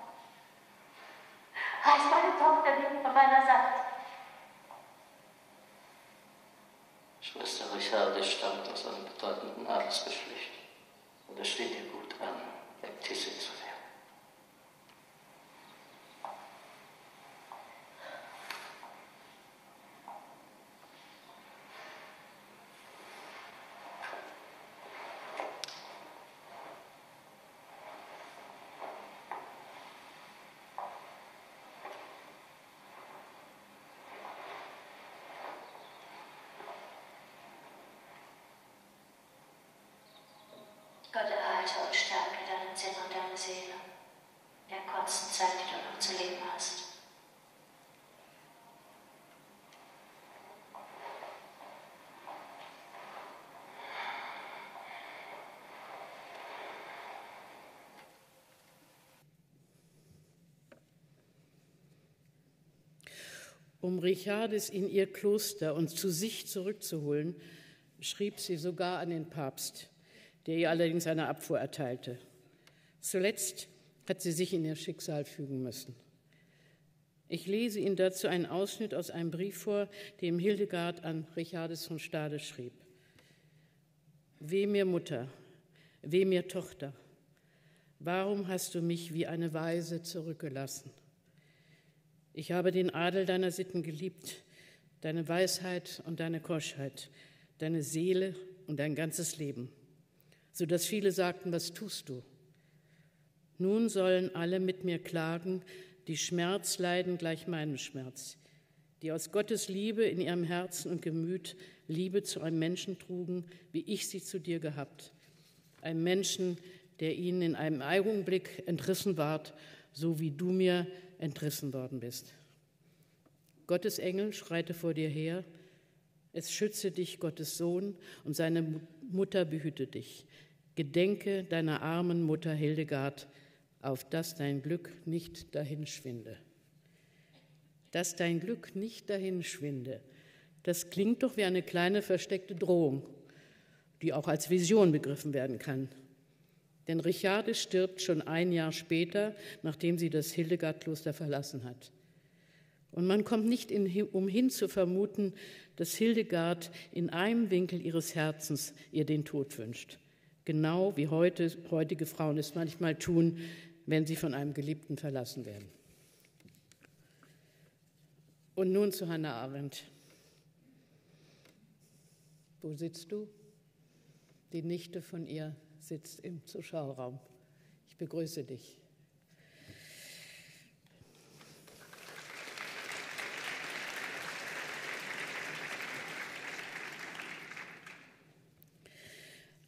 Reiß meine Tochter nicht von meiner Seite. Schwester Richarde stammt aus einem bedeutenden Adelsgeschlecht. Und es steht ihr gut an, Äbtissin zu werden. Gott erhalte und stärke deinen Sinn und deine Seele in der kurzen Zeit, die du noch zu leben hast. Um Richardis in ihr Kloster und zu sich zurückzuholen, schrieb sie sogar an den Papst, der ihr allerdings eine Abfuhr erteilte. Zuletzt hat sie sich in ihr Schicksal fügen müssen. Ich lese Ihnen dazu einen Ausschnitt aus einem Brief vor, den Hildegard an Richardis von Stade schrieb. Weh mir Mutter, weh mir Tochter, warum hast du mich wie eine Waise zurückgelassen? Ich habe den Adel deiner Sitten geliebt, deine Weisheit und deine Keuschheit, deine Seele und dein ganzes Leben, sodass viele sagten, was tust du? Nun sollen alle mit mir klagen, die Schmerz leiden gleich meinem Schmerz, die aus Gottes Liebe in ihrem Herzen und Gemüt Liebe zu einem Menschen trugen, wie ich sie zu dir gehabt, einem Menschen, der ihnen in einem Augenblick entrissen ward, so wie du mir entrissen worden bist. Gottes Engel schreite vor dir her, es schütze dich, Gottes Sohn, und seine Mutter behüte dich. Gedenke deiner armen Mutter Hildegard, auf dass dein Glück nicht dahinschwinde. Dass dein Glück nicht dahinschwinde, das klingt doch wie eine kleine versteckte Drohung, die auch als Vision begriffen werden kann. Denn Richarde stirbt schon ein Jahr später, nachdem sie das Hildegardkloster verlassen hat. Und man kommt nicht in, umhin zu vermuten, dass Hildegard in einem Winkel ihres Herzens ihr den Tod wünscht. Genau wie heute, heutige Frauen es manchmal tun, wenn sie von einem Geliebten verlassen werden. Und nun zu Hannah Arendt. Wo sitzt du? Die Nichte von ihr sitzt im Zuschauerraum. Ich begrüße dich.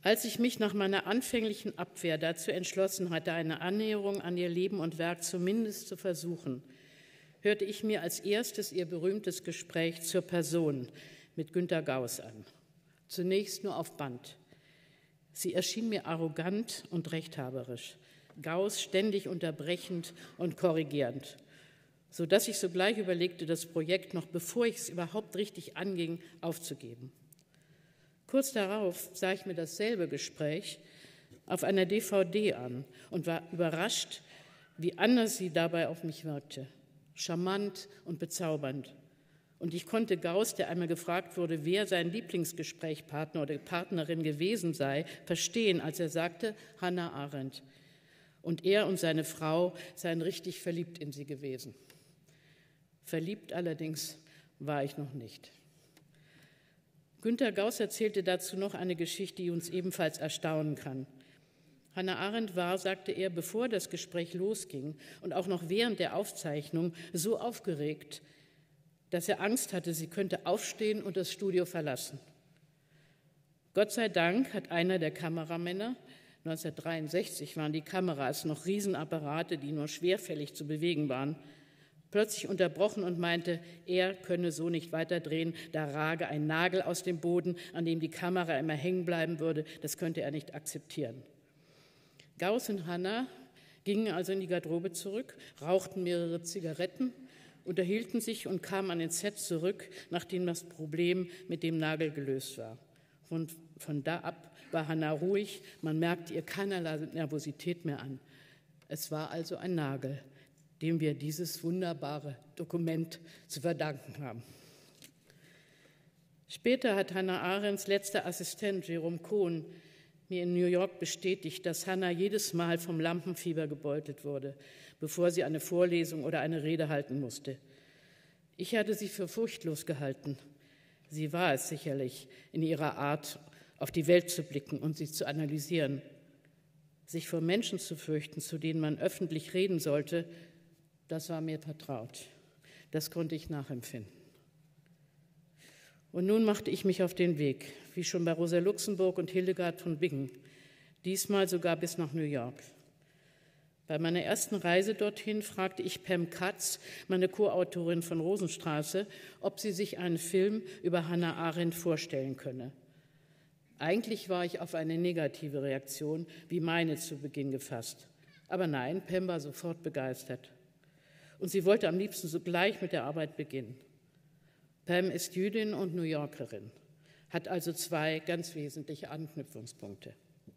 Als ich mich nach meiner anfänglichen Abwehr dazu entschlossen hatte, eine Annäherung an ihr Leben und Werk zumindest zu versuchen, hörte ich mir als erstes ihr berühmtes Gespräch zur Person mit Günter Gauß an. Zunächst nur auf Band. Sie erschien mir arrogant und rechthaberisch, Gauß ständig unterbrechend und korrigierend, sodass ich sogleich überlegte, das Projekt, noch bevor ich es überhaupt richtig anging, aufzugeben. Kurz darauf sah ich mir dasselbe Gespräch auf einer D V D an und war überrascht, wie anders sie dabei auf mich wirkte. Charmant und bezaubernd. Und ich konnte Gauß, der einmal gefragt wurde, wer sein Lieblingsgesprächspartner oder Partnerin gewesen sei, verstehen, als er sagte, Hannah Arendt. Und er und seine Frau seien richtig verliebt in sie gewesen. Verliebt allerdings war ich noch nicht. Günter Gauß erzählte dazu noch eine Geschichte, die uns ebenfalls erstaunen kann. Hannah Arendt war, sagte er, bevor das Gespräch losging und auch noch während der Aufzeichnung so aufgeregt, dass er Angst hatte, sie könnte aufstehen und das Studio verlassen. Gott sei Dank hat einer der Kameramänner, neunzehnhundertdreiundsechzig waren die Kameras noch Riesenapparate, die nur schwerfällig zu bewegen waren, plötzlich unterbrochen und meinte, er könne so nicht weiterdrehen, da rage ein Nagel aus dem Boden, an dem die Kamera immer hängen bleiben würde, das könnte er nicht akzeptieren. Gauß und Hannah gingen also in die Garderobe zurück, rauchten mehrere Zigaretten, unterhielten sich und kamen an den Set zurück, nachdem das Problem mit dem Nagel gelöst war. Und von da ab war Hannah ruhig, man merkte ihr keinerlei Nervosität mehr an. Es war also ein Nagel, dem wir dieses wunderbare Dokument zu verdanken haben. Später hat Hannah Arendts letzter Assistent Jerome Cohen mir in New York bestätigt, dass Hannah jedes Mal vom Lampenfieber gebeutelt wurde, bevor sie eine Vorlesung oder eine Rede halten musste. Ich hatte sie für furchtlos gehalten. Sie war es sicherlich in ihrer Art, auf die Welt zu blicken und sie zu analysieren. Sich vor Menschen zu fürchten, zu denen man öffentlich reden sollte, das war mir vertraut. Das konnte ich nachempfinden. Und nun machte ich mich auf den Weg, wie schon bei Rosa Luxemburg und Hildegard von Bingen, diesmal sogar bis nach New York. Bei meiner ersten Reise dorthin fragte ich Pam Katz, meine Co-Autorin von Rosenstraße, ob sie sich einen Film über Hannah Arendt vorstellen könne. Eigentlich war ich auf eine negative Reaktion, wie meine zu Beginn gefasst. Aber nein, Pam war sofort begeistert. Und sie wollte am liebsten sogleich mit der Arbeit beginnen. Pam ist Jüdin und New Yorkerin, hat also zwei ganz wesentliche Anknüpfungspunkte.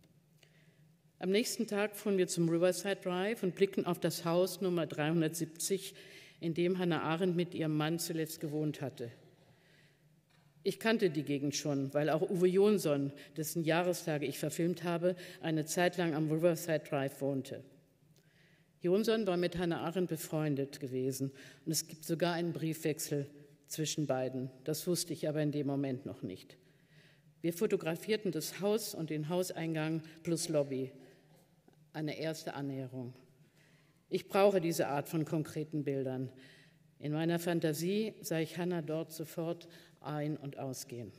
Am nächsten Tag fuhren wir zum Riverside Drive und blickten auf das Haus Nummer dreihundertsiebzig, in dem Hannah Arendt mit ihrem Mann zuletzt gewohnt hatte. Ich kannte die Gegend schon, weil auch Uwe Jonsson, dessen Jahrestage ich verfilmt habe, eine Zeit lang am Riverside Drive wohnte. Jonsson war mit Hannah Arendt befreundet gewesen und es gibt sogar einen Briefwechsel zwischen beiden. Das wusste ich aber in dem Moment noch nicht. Wir fotografierten das Haus und den Hauseingang plus Lobby. Eine erste Annäherung. Ich brauche diese Art von konkreten Bildern. In meiner Fantasie sah ich Hannah dort sofort ein- und ausgehen.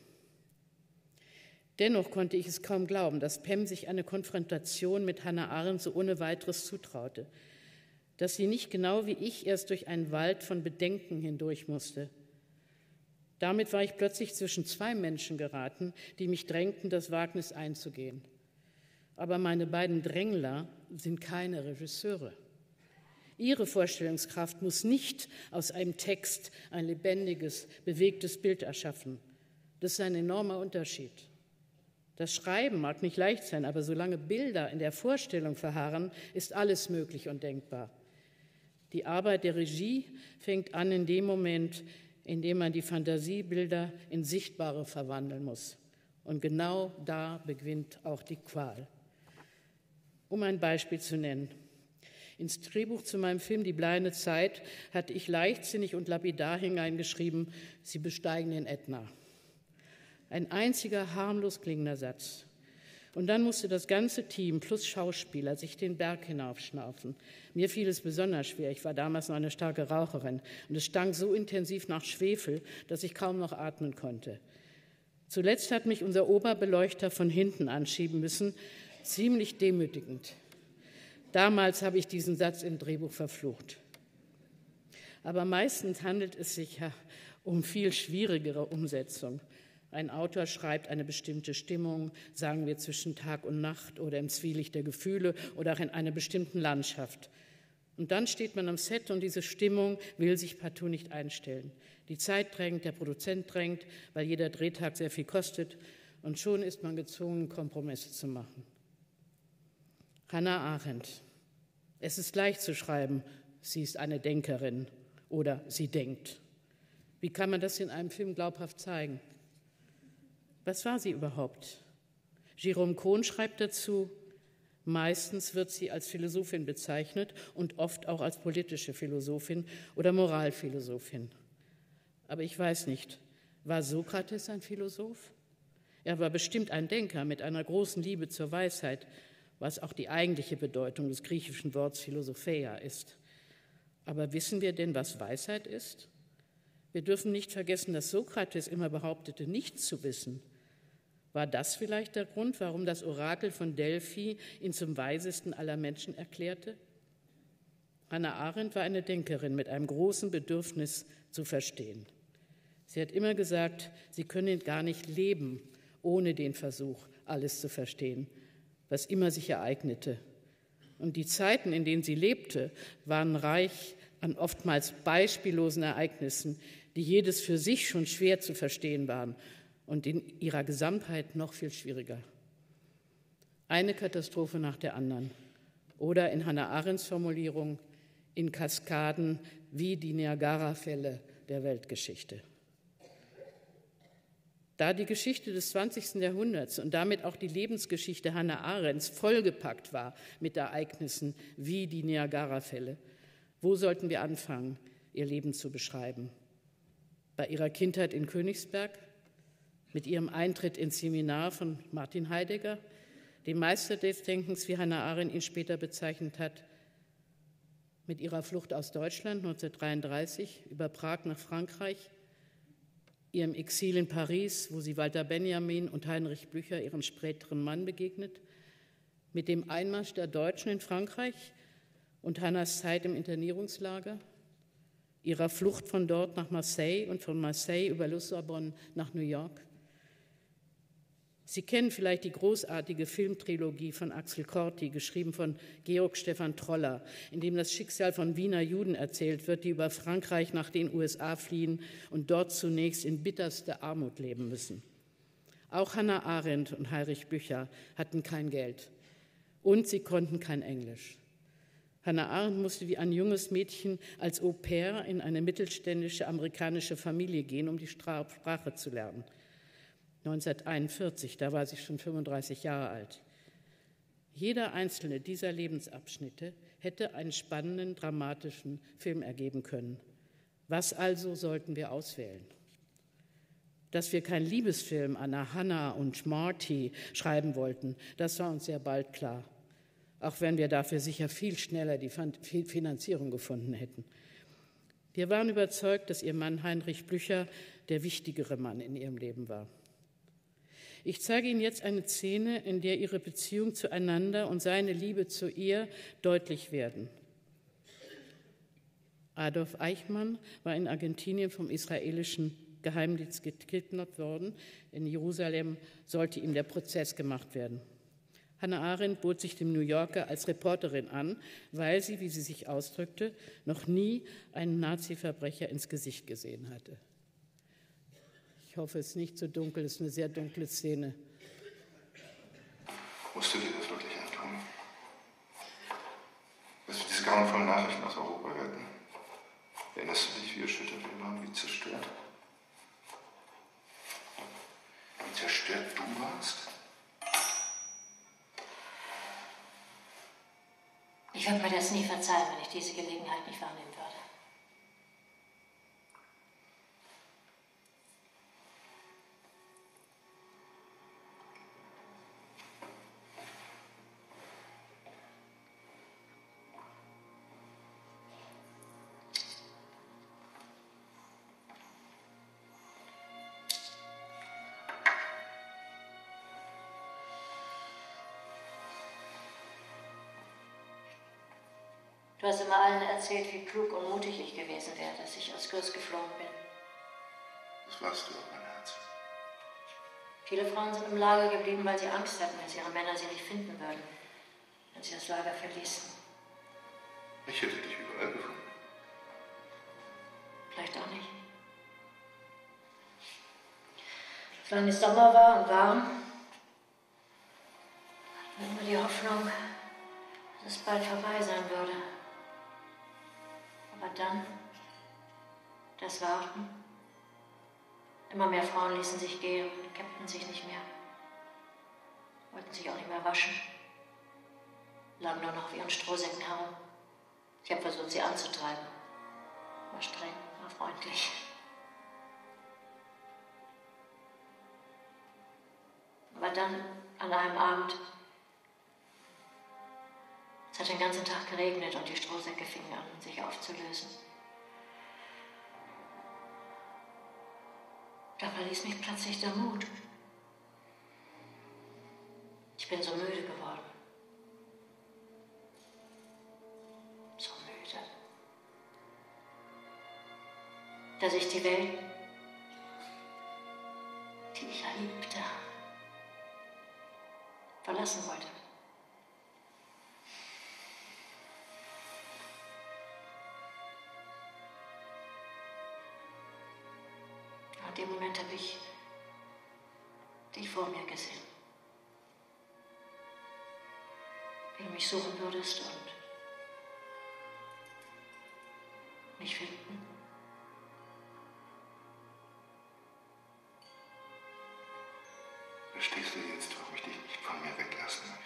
Dennoch konnte ich es kaum glauben, dass Pam sich eine Konfrontation mit Hannah Arendt so ohne weiteres zutraute, dass sie nicht genau wie ich erst durch einen Wald von Bedenken hindurch musste. Damit war ich plötzlich zwischen zwei Menschen geraten, die mich drängten, das Wagnis einzugehen. Aber meine beiden Drängler sind keine Regisseure. Ihre Vorstellungskraft muss nicht aus einem Text ein lebendiges, bewegtes Bild erschaffen. Das ist ein enormer Unterschied. Das Schreiben mag nicht leicht sein, aber solange Bilder in der Vorstellung verharren, ist alles möglich und denkbar. Die Arbeit der Regie fängt an in dem Moment, in dem man die Fantasiebilder in Sichtbare verwandeln muss. Und genau da beginnt auch die Qual. Um ein Beispiel zu nennen. Ins Drehbuch zu meinem Film »Die bleibende Zeit« hatte ich leichtsinnig und lapidar hineingeschrieben, Sie besteigen den Ätna. Ein einziger harmlos klingender Satz. Und dann musste das ganze Team plus Schauspieler sich den Berg hinaufschnaufen. Mir fiel es besonders schwer, ich war damals noch eine starke Raucherin und es stank so intensiv nach Schwefel, dass ich kaum noch atmen konnte. Zuletzt hat mich unser Oberbeleuchter von hinten anschieben müssen, ziemlich demütigend. Damals habe ich diesen Satz im Drehbuch verflucht. Aber meistens handelt es sich ja um viel schwierigere Umsetzung. Ein Autor schreibt eine bestimmte Stimmung, sagen wir zwischen Tag und Nacht oder im Zwielicht der Gefühle oder auch in einer bestimmten Landschaft. Und dann steht man am Set und diese Stimmung will sich partout nicht einstellen. Die Zeit drängt, der Produzent drängt, weil jeder Drehtag sehr viel kostet und schon ist man gezwungen, Kompromisse zu machen. Hannah Arendt. Es ist leicht zu schreiben, sie ist eine Denkerin oder sie denkt. Wie kann man das in einem Film glaubhaft zeigen? Was war sie überhaupt? Jerome Cohn schreibt dazu, meistens wird sie als Philosophin bezeichnet und oft auch als politische Philosophin oder Moralphilosophin. Aber ich weiß nicht, war Sokrates ein Philosoph? Er war bestimmt ein Denker mit einer großen Liebe zur Weisheit, was auch die eigentliche Bedeutung des griechischen Wortes Philosopheia ist. Aber wissen wir denn, was Weisheit ist? Wir dürfen nicht vergessen, dass Sokrates immer behauptete, nichts zu wissen. War das vielleicht der Grund, warum das Orakel von Delphi ihn zum Weisesten aller Menschen erklärte? Hannah Arendt war eine Denkerin mit einem großen Bedürfnis zu verstehen. Sie hat immer gesagt, sie könne gar nicht leben, ohne den Versuch, alles zu verstehen, was immer sich ereignete. Und die Zeiten, in denen sie lebte, waren reich an oftmals beispiellosen Ereignissen, die jedes für sich schon schwer zu verstehen waren und in ihrer Gesamtheit noch viel schwieriger. Eine Katastrophe nach der anderen. Oder in Hannah Arendts Formulierung, in Kaskaden wie die Niagara-Fälle der Weltgeschichte. Da die Geschichte des zwanzigsten Jahrhunderts und damit auch die Lebensgeschichte Hannah Arendts vollgepackt war mit Ereignissen wie die Niagara-Fälle, wo sollten wir anfangen, ihr Leben zu beschreiben? Bei ihrer Kindheit in Königsberg, mit ihrem Eintritt ins Seminar von Martin Heidegger, dem Meister des Denkens, wie Hannah Arendt ihn später bezeichnet hat, mit ihrer Flucht aus Deutschland neunzehnhundertdreiunddreißig über Prag nach Frankreich, ihrem Exil in Paris, wo sie Walter Benjamin und Heinrich Blücher, ihrem späteren Mann, begegnet, mit dem Einmarsch der Deutschen in Frankreich und Hannahs Zeit im Internierungslager, ihrer Flucht von dort nach Marseille und von Marseille über Lissabon nach New York. Sie kennen vielleicht die großartige Filmtrilogie von Axel Corti, geschrieben von Georg Stefan Troller, in dem das Schicksal von Wiener Juden erzählt wird, die über Frankreich nach den U S A fliehen und dort zunächst in bitterster Armut leben müssen. Auch Hannah Arendt und Heinrich Blücher hatten kein Geld und sie konnten kein Englisch. Hannah Arendt musste wie ein junges Mädchen als Au pair in eine mittelständische amerikanische Familie gehen, um die Sprache zu lernen. neunzehnhunderteinundvierzig, da war sie schon fünfunddreißig Jahre alt. Jeder einzelne dieser Lebensabschnitte hätte einen spannenden, dramatischen Film ergeben können. Was also sollten wir auswählen? Dass wir keinen Liebesfilm an Hannah und Marty schreiben wollten, das war uns sehr bald klar. Auch wenn wir dafür sicher viel schneller die Finanzierung gefunden hätten. Wir waren überzeugt, dass ihr Mann Heinrich Blücher der wichtigere Mann in ihrem Leben war. Ich zeige Ihnen jetzt eine Szene, in der ihre Beziehung zueinander und seine Liebe zu ihr deutlich werden. Adolf Eichmann war in Argentinien vom israelischen Geheimdienst gekidnappt worden. In Jerusalem sollte ihm der Prozess gemacht werden. Hannah Arendt bot sich dem New Yorker als Reporterin an, weil sie, wie sie sich ausdrückte, noch nie einen Nazi-Verbrecher ins Gesicht gesehen hatte. Ich hoffe, es ist nicht so dunkel, es ist eine sehr dunkle Szene. Musst du dir das wirklich antun? Wirst du diese grauenvollen Nachrichten aus Europa retten? Erinnerst du dich, wie erschüttert wir waren, wie zerstört? Wie zerstört du warst? Ich würde mir das nie verzeihen, wenn ich diese Gelegenheit nicht wahrnehmen würde. Du hast immer allen erzählt, wie klug und mutig ich gewesen wäre, dass ich aus Kurs geflohen bin. Das warst du, mein Herz. Viele Frauen sind im Lager geblieben, weil sie Angst hatten, dass ihre Männer sie nicht finden würden, wenn sie das Lager verließen. Ich hätte dich überall gefunden. Vielleicht auch nicht. Solange es Sommer war und warm, hatten wir immer die Hoffnung, dass es bald vorbei sein würde. Aber dann, das Warten. Immer mehr Frauen ließen sich gehen und kämmten sich nicht mehr. Wollten sich auch nicht mehr waschen. Lagen nur noch auf ihren Strohsäcken herum. Ich habe versucht, sie anzutreiben. War streng, war freundlich. Aber dann, an einem Abend, es hat den ganzen Tag geregnet und die Strohsäcke fingen an, sich aufzulösen. Da verließ mich plötzlich der Mut. Ich bin so müde geworden. So müde. Dass ich die Welt, die ich ja liebte, verlassen wollte. In dem Moment habe ich dich vor mir gesehen. Wie du mich suchen würdest und mich finden. Verstehst du jetzt, warum ich dich nicht von mir weglassen möchte?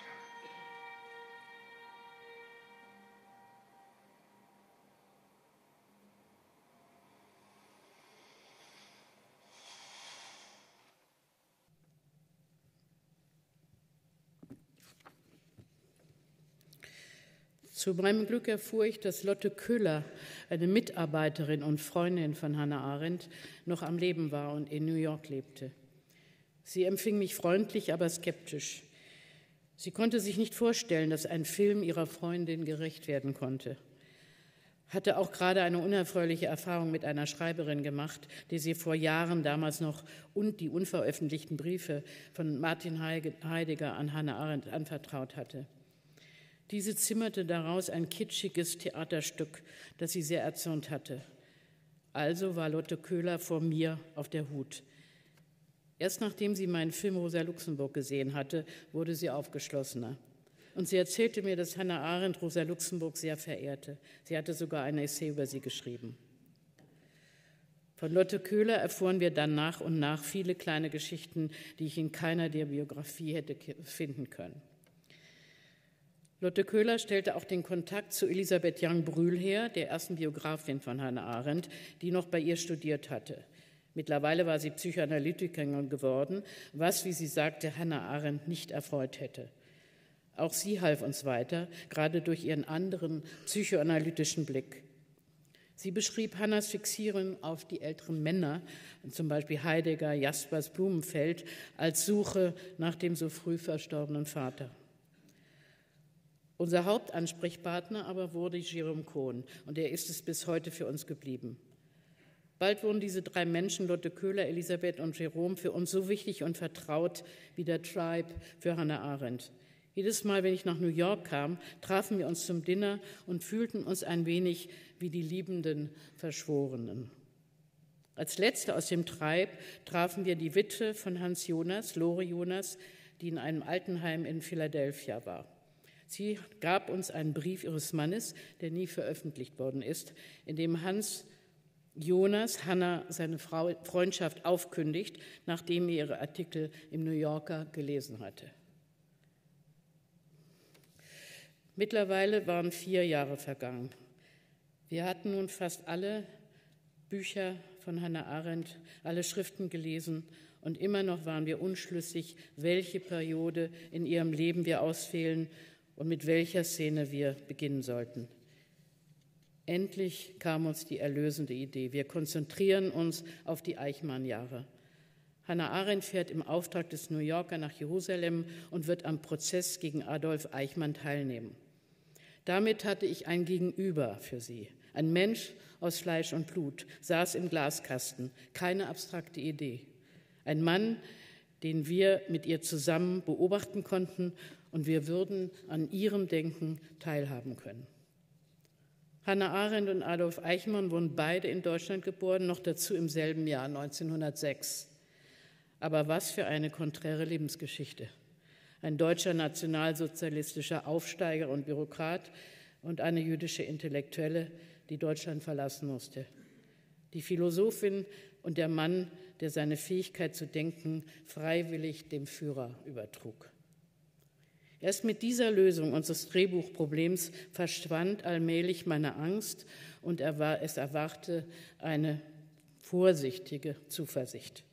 Zu meinem Glück erfuhr ich, dass Lotte Köhler, eine Mitarbeiterin und Freundin von Hannah Arendt, noch am Leben war und in New York lebte. Sie empfing mich freundlich, aber skeptisch. Sie konnte sich nicht vorstellen, dass ein Film ihrer Freundin gerecht werden konnte. Hatte auch gerade eine unerfreuliche Erfahrung mit einer Schreiberin gemacht, die sie vor Jahren damals noch und die unveröffentlichten Briefe von Martin Heidegger an Hannah Arendt anvertraut hatte. Diese zimmerte daraus ein kitschiges Theaterstück, das sie sehr erzürnt hatte. Also war Lotte Köhler vor mir auf der Hut. Erst nachdem sie meinen Film Rosa Luxemburg gesehen hatte, wurde sie aufgeschlossener. Und sie erzählte mir, dass Hannah Arendt Rosa Luxemburg sehr verehrte. Sie hatte sogar ein Essay über sie geschrieben. Von Lotte Köhler erfuhren wir dann nach und nach viele kleine Geschichten, die ich in keiner der Biografie hätte finden können. Lotte Köhler stellte auch den Kontakt zu Elisabeth Young-Brühl her, der ersten Biografin von Hannah Arendt, die noch bei ihr studiert hatte. Mittlerweile war sie Psychoanalytikerin geworden, was, wie sie sagte, Hannah Arendt nicht erfreut hätte. Auch sie half uns weiter, gerade durch ihren anderen psychoanalytischen Blick. Sie beschrieb Hannahs Fixierung auf die älteren Männer, zum Beispiel Heidegger, Jaspers, Blumenfeld, als Suche nach dem so früh verstorbenen Vater. Unser Hauptansprechpartner aber wurde Jerome Cohen, und er ist es bis heute für uns geblieben. Bald wurden diese drei Menschen, Lotte Köhler, Elisabeth und Jerome, für uns so wichtig und vertraut wie der Tribe für Hannah Arendt. Jedes Mal, wenn ich nach New York kam, trafen wir uns zum Dinner und fühlten uns ein wenig wie die liebenden Verschworenen. Als Letzte aus dem Tribe trafen wir die Witwe von Hans Jonas, Lore Jonas, die in einem Altenheim in Philadelphia war. Sie gab uns einen Brief ihres Mannes, der nie veröffentlicht worden ist, in dem Hans Jonas Hannah seine Freundschaft aufkündigt, nachdem er ihre Artikel im New Yorker gelesen hatte. Mittlerweile waren vier Jahre vergangen. Wir hatten nun fast alle Bücher von Hannah Arendt, alle Schriften gelesen, und immer noch waren wir unschlüssig, welche Periode in ihrem Leben wir auswählen und mit welcher Szene wir beginnen sollten. Endlich kam uns die erlösende Idee. Wir konzentrieren uns auf die Eichmann-Jahre. Hannah Arendt fährt im Auftrag des New Yorker nach Jerusalem und wird am Prozess gegen Adolf Eichmann teilnehmen. Damit hatte ich ein Gegenüber für sie. Ein Mensch aus Fleisch und Blut saß im Glaskasten, keine abstrakte Idee. Ein Mann, den wir mit ihr zusammen beobachten konnten, und wir würden an ihrem Denken teilhaben können. Hannah Arendt und Adolf Eichmann wurden beide in Deutschland geboren, noch dazu im selben Jahr, neunzehnhundertsechs. Aber was für eine konträre Lebensgeschichte. Ein deutscher nationalsozialistischer Aufsteiger und Bürokrat und eine jüdische Intellektuelle, die Deutschland verlassen musste. Die Philosophin und der Mann, der seine Fähigkeit zu denken freiwillig dem Führer übertrug. Erst mit dieser Lösung unseres Drehbuchproblems verschwand allmählich meine Angst und es erwachte eine vorsichtige Zuversicht.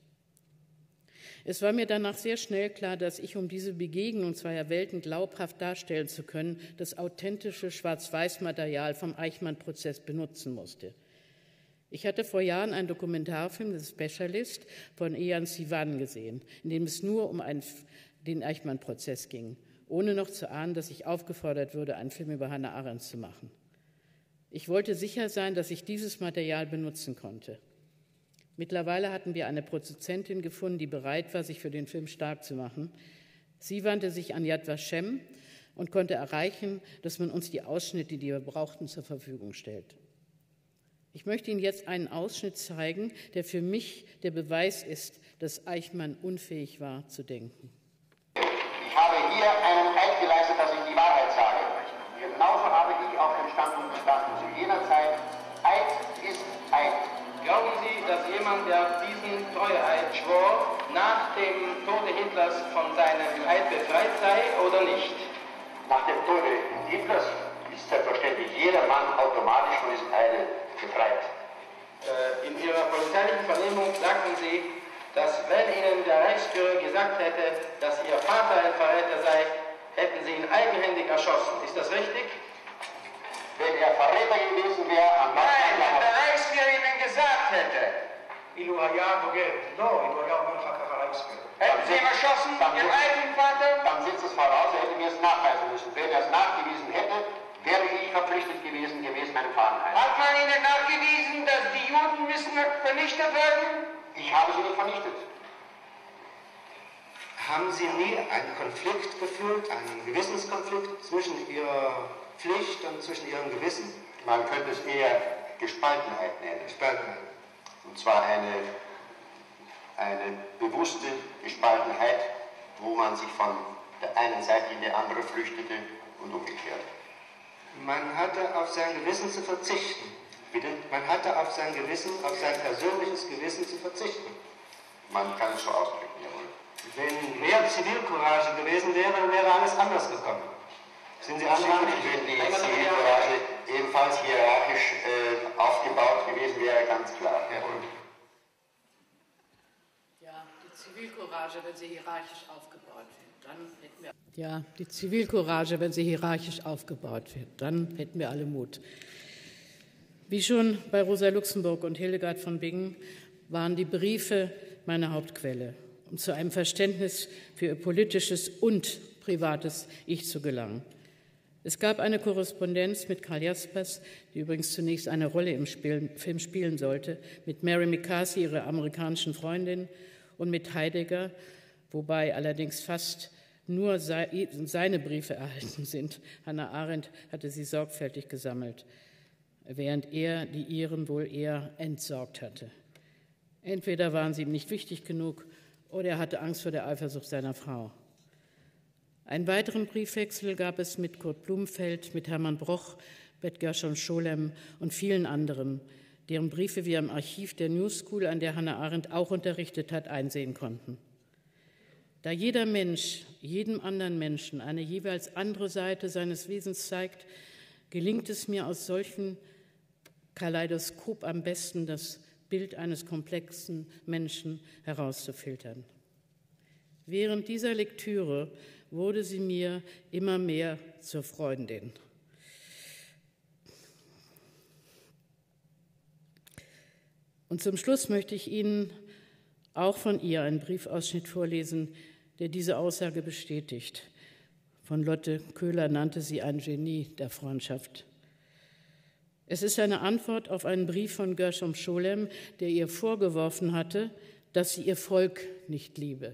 Es war mir danach sehr schnell klar, dass ich, um diese Begegnung zweier Welten glaubhaft darstellen zu können, das authentische Schwarz-Weiß-Material vom Eichmann-Prozess benutzen musste. Ich hatte vor Jahren einen Dokumentarfilm, The Specialist, von Eyan Sivan gesehen, in dem es nur um einen, den Eichmann-Prozess ging, ohne noch zu ahnen, dass ich aufgefordert würde, einen Film über Hannah Arendt zu machen. Ich wollte sicher sein, dass ich dieses Material benutzen konnte. Mittlerweile hatten wir eine Produzentin gefunden, die bereit war, sich für den Film stark zu machen. Sie wandte sich an Yad Vashem und konnte erreichen, dass man uns die Ausschnitte, die wir brauchten, zur Verfügung stellt. Ich möchte Ihnen jetzt einen Ausschnitt zeigen, der für mich der Beweis ist, dass Eichmann unfähig war, zu denken. Ich habe hier einen Eid geleistet, dass ich die Wahrheit sage. Genauso habe ich auf dem Standpunkt gestanden zu jener Zeit. Eid ist Eid. Glauben Sie, dass jemand, der diesen Treueeid schwor, nach dem Tode Hitlers von seinem Eid befreit sei oder nicht? Nach dem Tode Hitlers ist selbstverständlich jeder Mann automatisch von diesem Eide befreit. Äh, in Ihrer polizeilichen Vernehmung sagten Sie, dass wenn Ihnen der Reichsführer gesagt hätte, dass Ihr Vater ein Verräter sei, hätten Sie ihn eigenhändig erschossen. Ist das richtig? Wenn er Verräter gewesen wäre, am Nein, wenn der Reichsführer Ihnen gesagt hätte. אילו היה בוגד, לא, אילו היה אומר אחר כך הרייכסführer. Hätten Sie ihn erschossen, Ihren eigenen Vater? Dann sitzt es voraus, er hätte mir es nachweisen müssen. Wenn er es nachgewiesen hätte, wäre ich verpflichtet gewesen, gemäß meinem Vaterheim. Hat man Ihnen nachgewiesen, dass die Juden müssen vernichtet werden? Ich habe sie nicht vernichtet. Haben Sie nie einen Konflikt gefühlt, einen Gewissenskonflikt zwischen Ihrer Pflicht und zwischen Ihrem Gewissen? Man könnte es eher Gespaltenheit nennen. Gespaltenheit. Und zwar eine, eine bewusste Gespaltenheit, wo man sich von der einen Seite in die andere flüchtete und umgekehrt. Man hatte auf sein Gewissen zu verzichten. Bitte? Man hatte auf sein Gewissen, auf sein persönliches Gewissen zu verzichten. Man kann es so ausdrücken, jawohl. Wenn mehr Zivilcourage gewesen wäre, dann wäre alles anders gekommen. Sind Sie anderer Meinung? Wenn die Zivilcourage ebenfalls hierarchisch äh, aufgebaut gewesen wäre, ganz klar. Jawohl. Ja, die Zivilcourage, wenn sie hierarchisch aufgebaut wird, dann hätten wir... Ja, die Zivilcourage, wenn sie hierarchisch aufgebaut wird, dann hätten wir alle Mut. Wie schon bei Rosa Luxemburg und Hildegard von Bingen waren die Briefe meine Hauptquelle, um zu einem Verständnis für ihr politisches und privates Ich zu gelangen. Es gab eine Korrespondenz mit Karl Jaspers, die übrigens zunächst eine Rolle im Spiel, Film spielen sollte, mit Mary McCarthy, ihrer amerikanischen Freundin, und mit Heidegger, wobei allerdings fast nur seine Briefe erhalten sind. Hannah Arendt hatte sie sorgfältig gesammelt, während er die ihren wohl eher entsorgt hatte. Entweder waren sie ihm nicht wichtig genug oder er hatte Angst vor der Eifersucht seiner Frau. Einen weiteren Briefwechsel gab es mit Kurt Blumenfeld, mit Hermann Broch, mit Gershon Scholem und vielen anderen, deren Briefe wir im Archiv der New School, an der Hannah Arendt auch unterrichtet hat, einsehen konnten. Da jeder Mensch jedem anderen Menschen eine jeweils andere Seite seines Wesens zeigt, gelingt es mir aus solchen Kaleidoskop am besten, das Bild eines komplexen Menschen herauszufiltern. Während dieser Lektüre wurde sie mir immer mehr zur Freundin. Und zum Schluss möchte ich Ihnen auch von ihr einen Briefausschnitt vorlesen, der diese Aussage bestätigt. Von Lotte Köhler nannte sie ein Genie der Freundschaft. Es ist eine Antwort auf einen Brief von Gershom Scholem, der ihr vorgeworfen hatte, dass sie ihr Volk nicht liebe.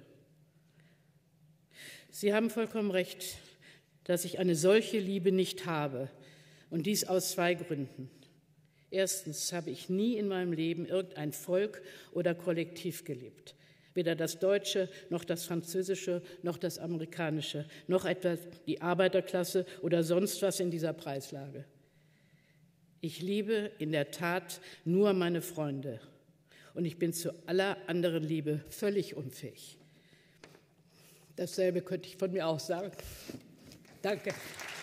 Sie haben vollkommen recht, dass ich eine solche Liebe nicht habe, und dies aus zwei Gründen. Erstens habe ich nie in meinem Leben irgendein Volk oder Kollektiv geliebt. Weder das Deutsche, noch das Französische, noch das Amerikanische, noch etwa die Arbeiterklasse oder sonst was in dieser Preislage. Ich liebe in der Tat nur meine Freunde und ich bin zu aller anderen Liebe völlig unfähig. Dasselbe könnte ich von mir auch sagen. Danke.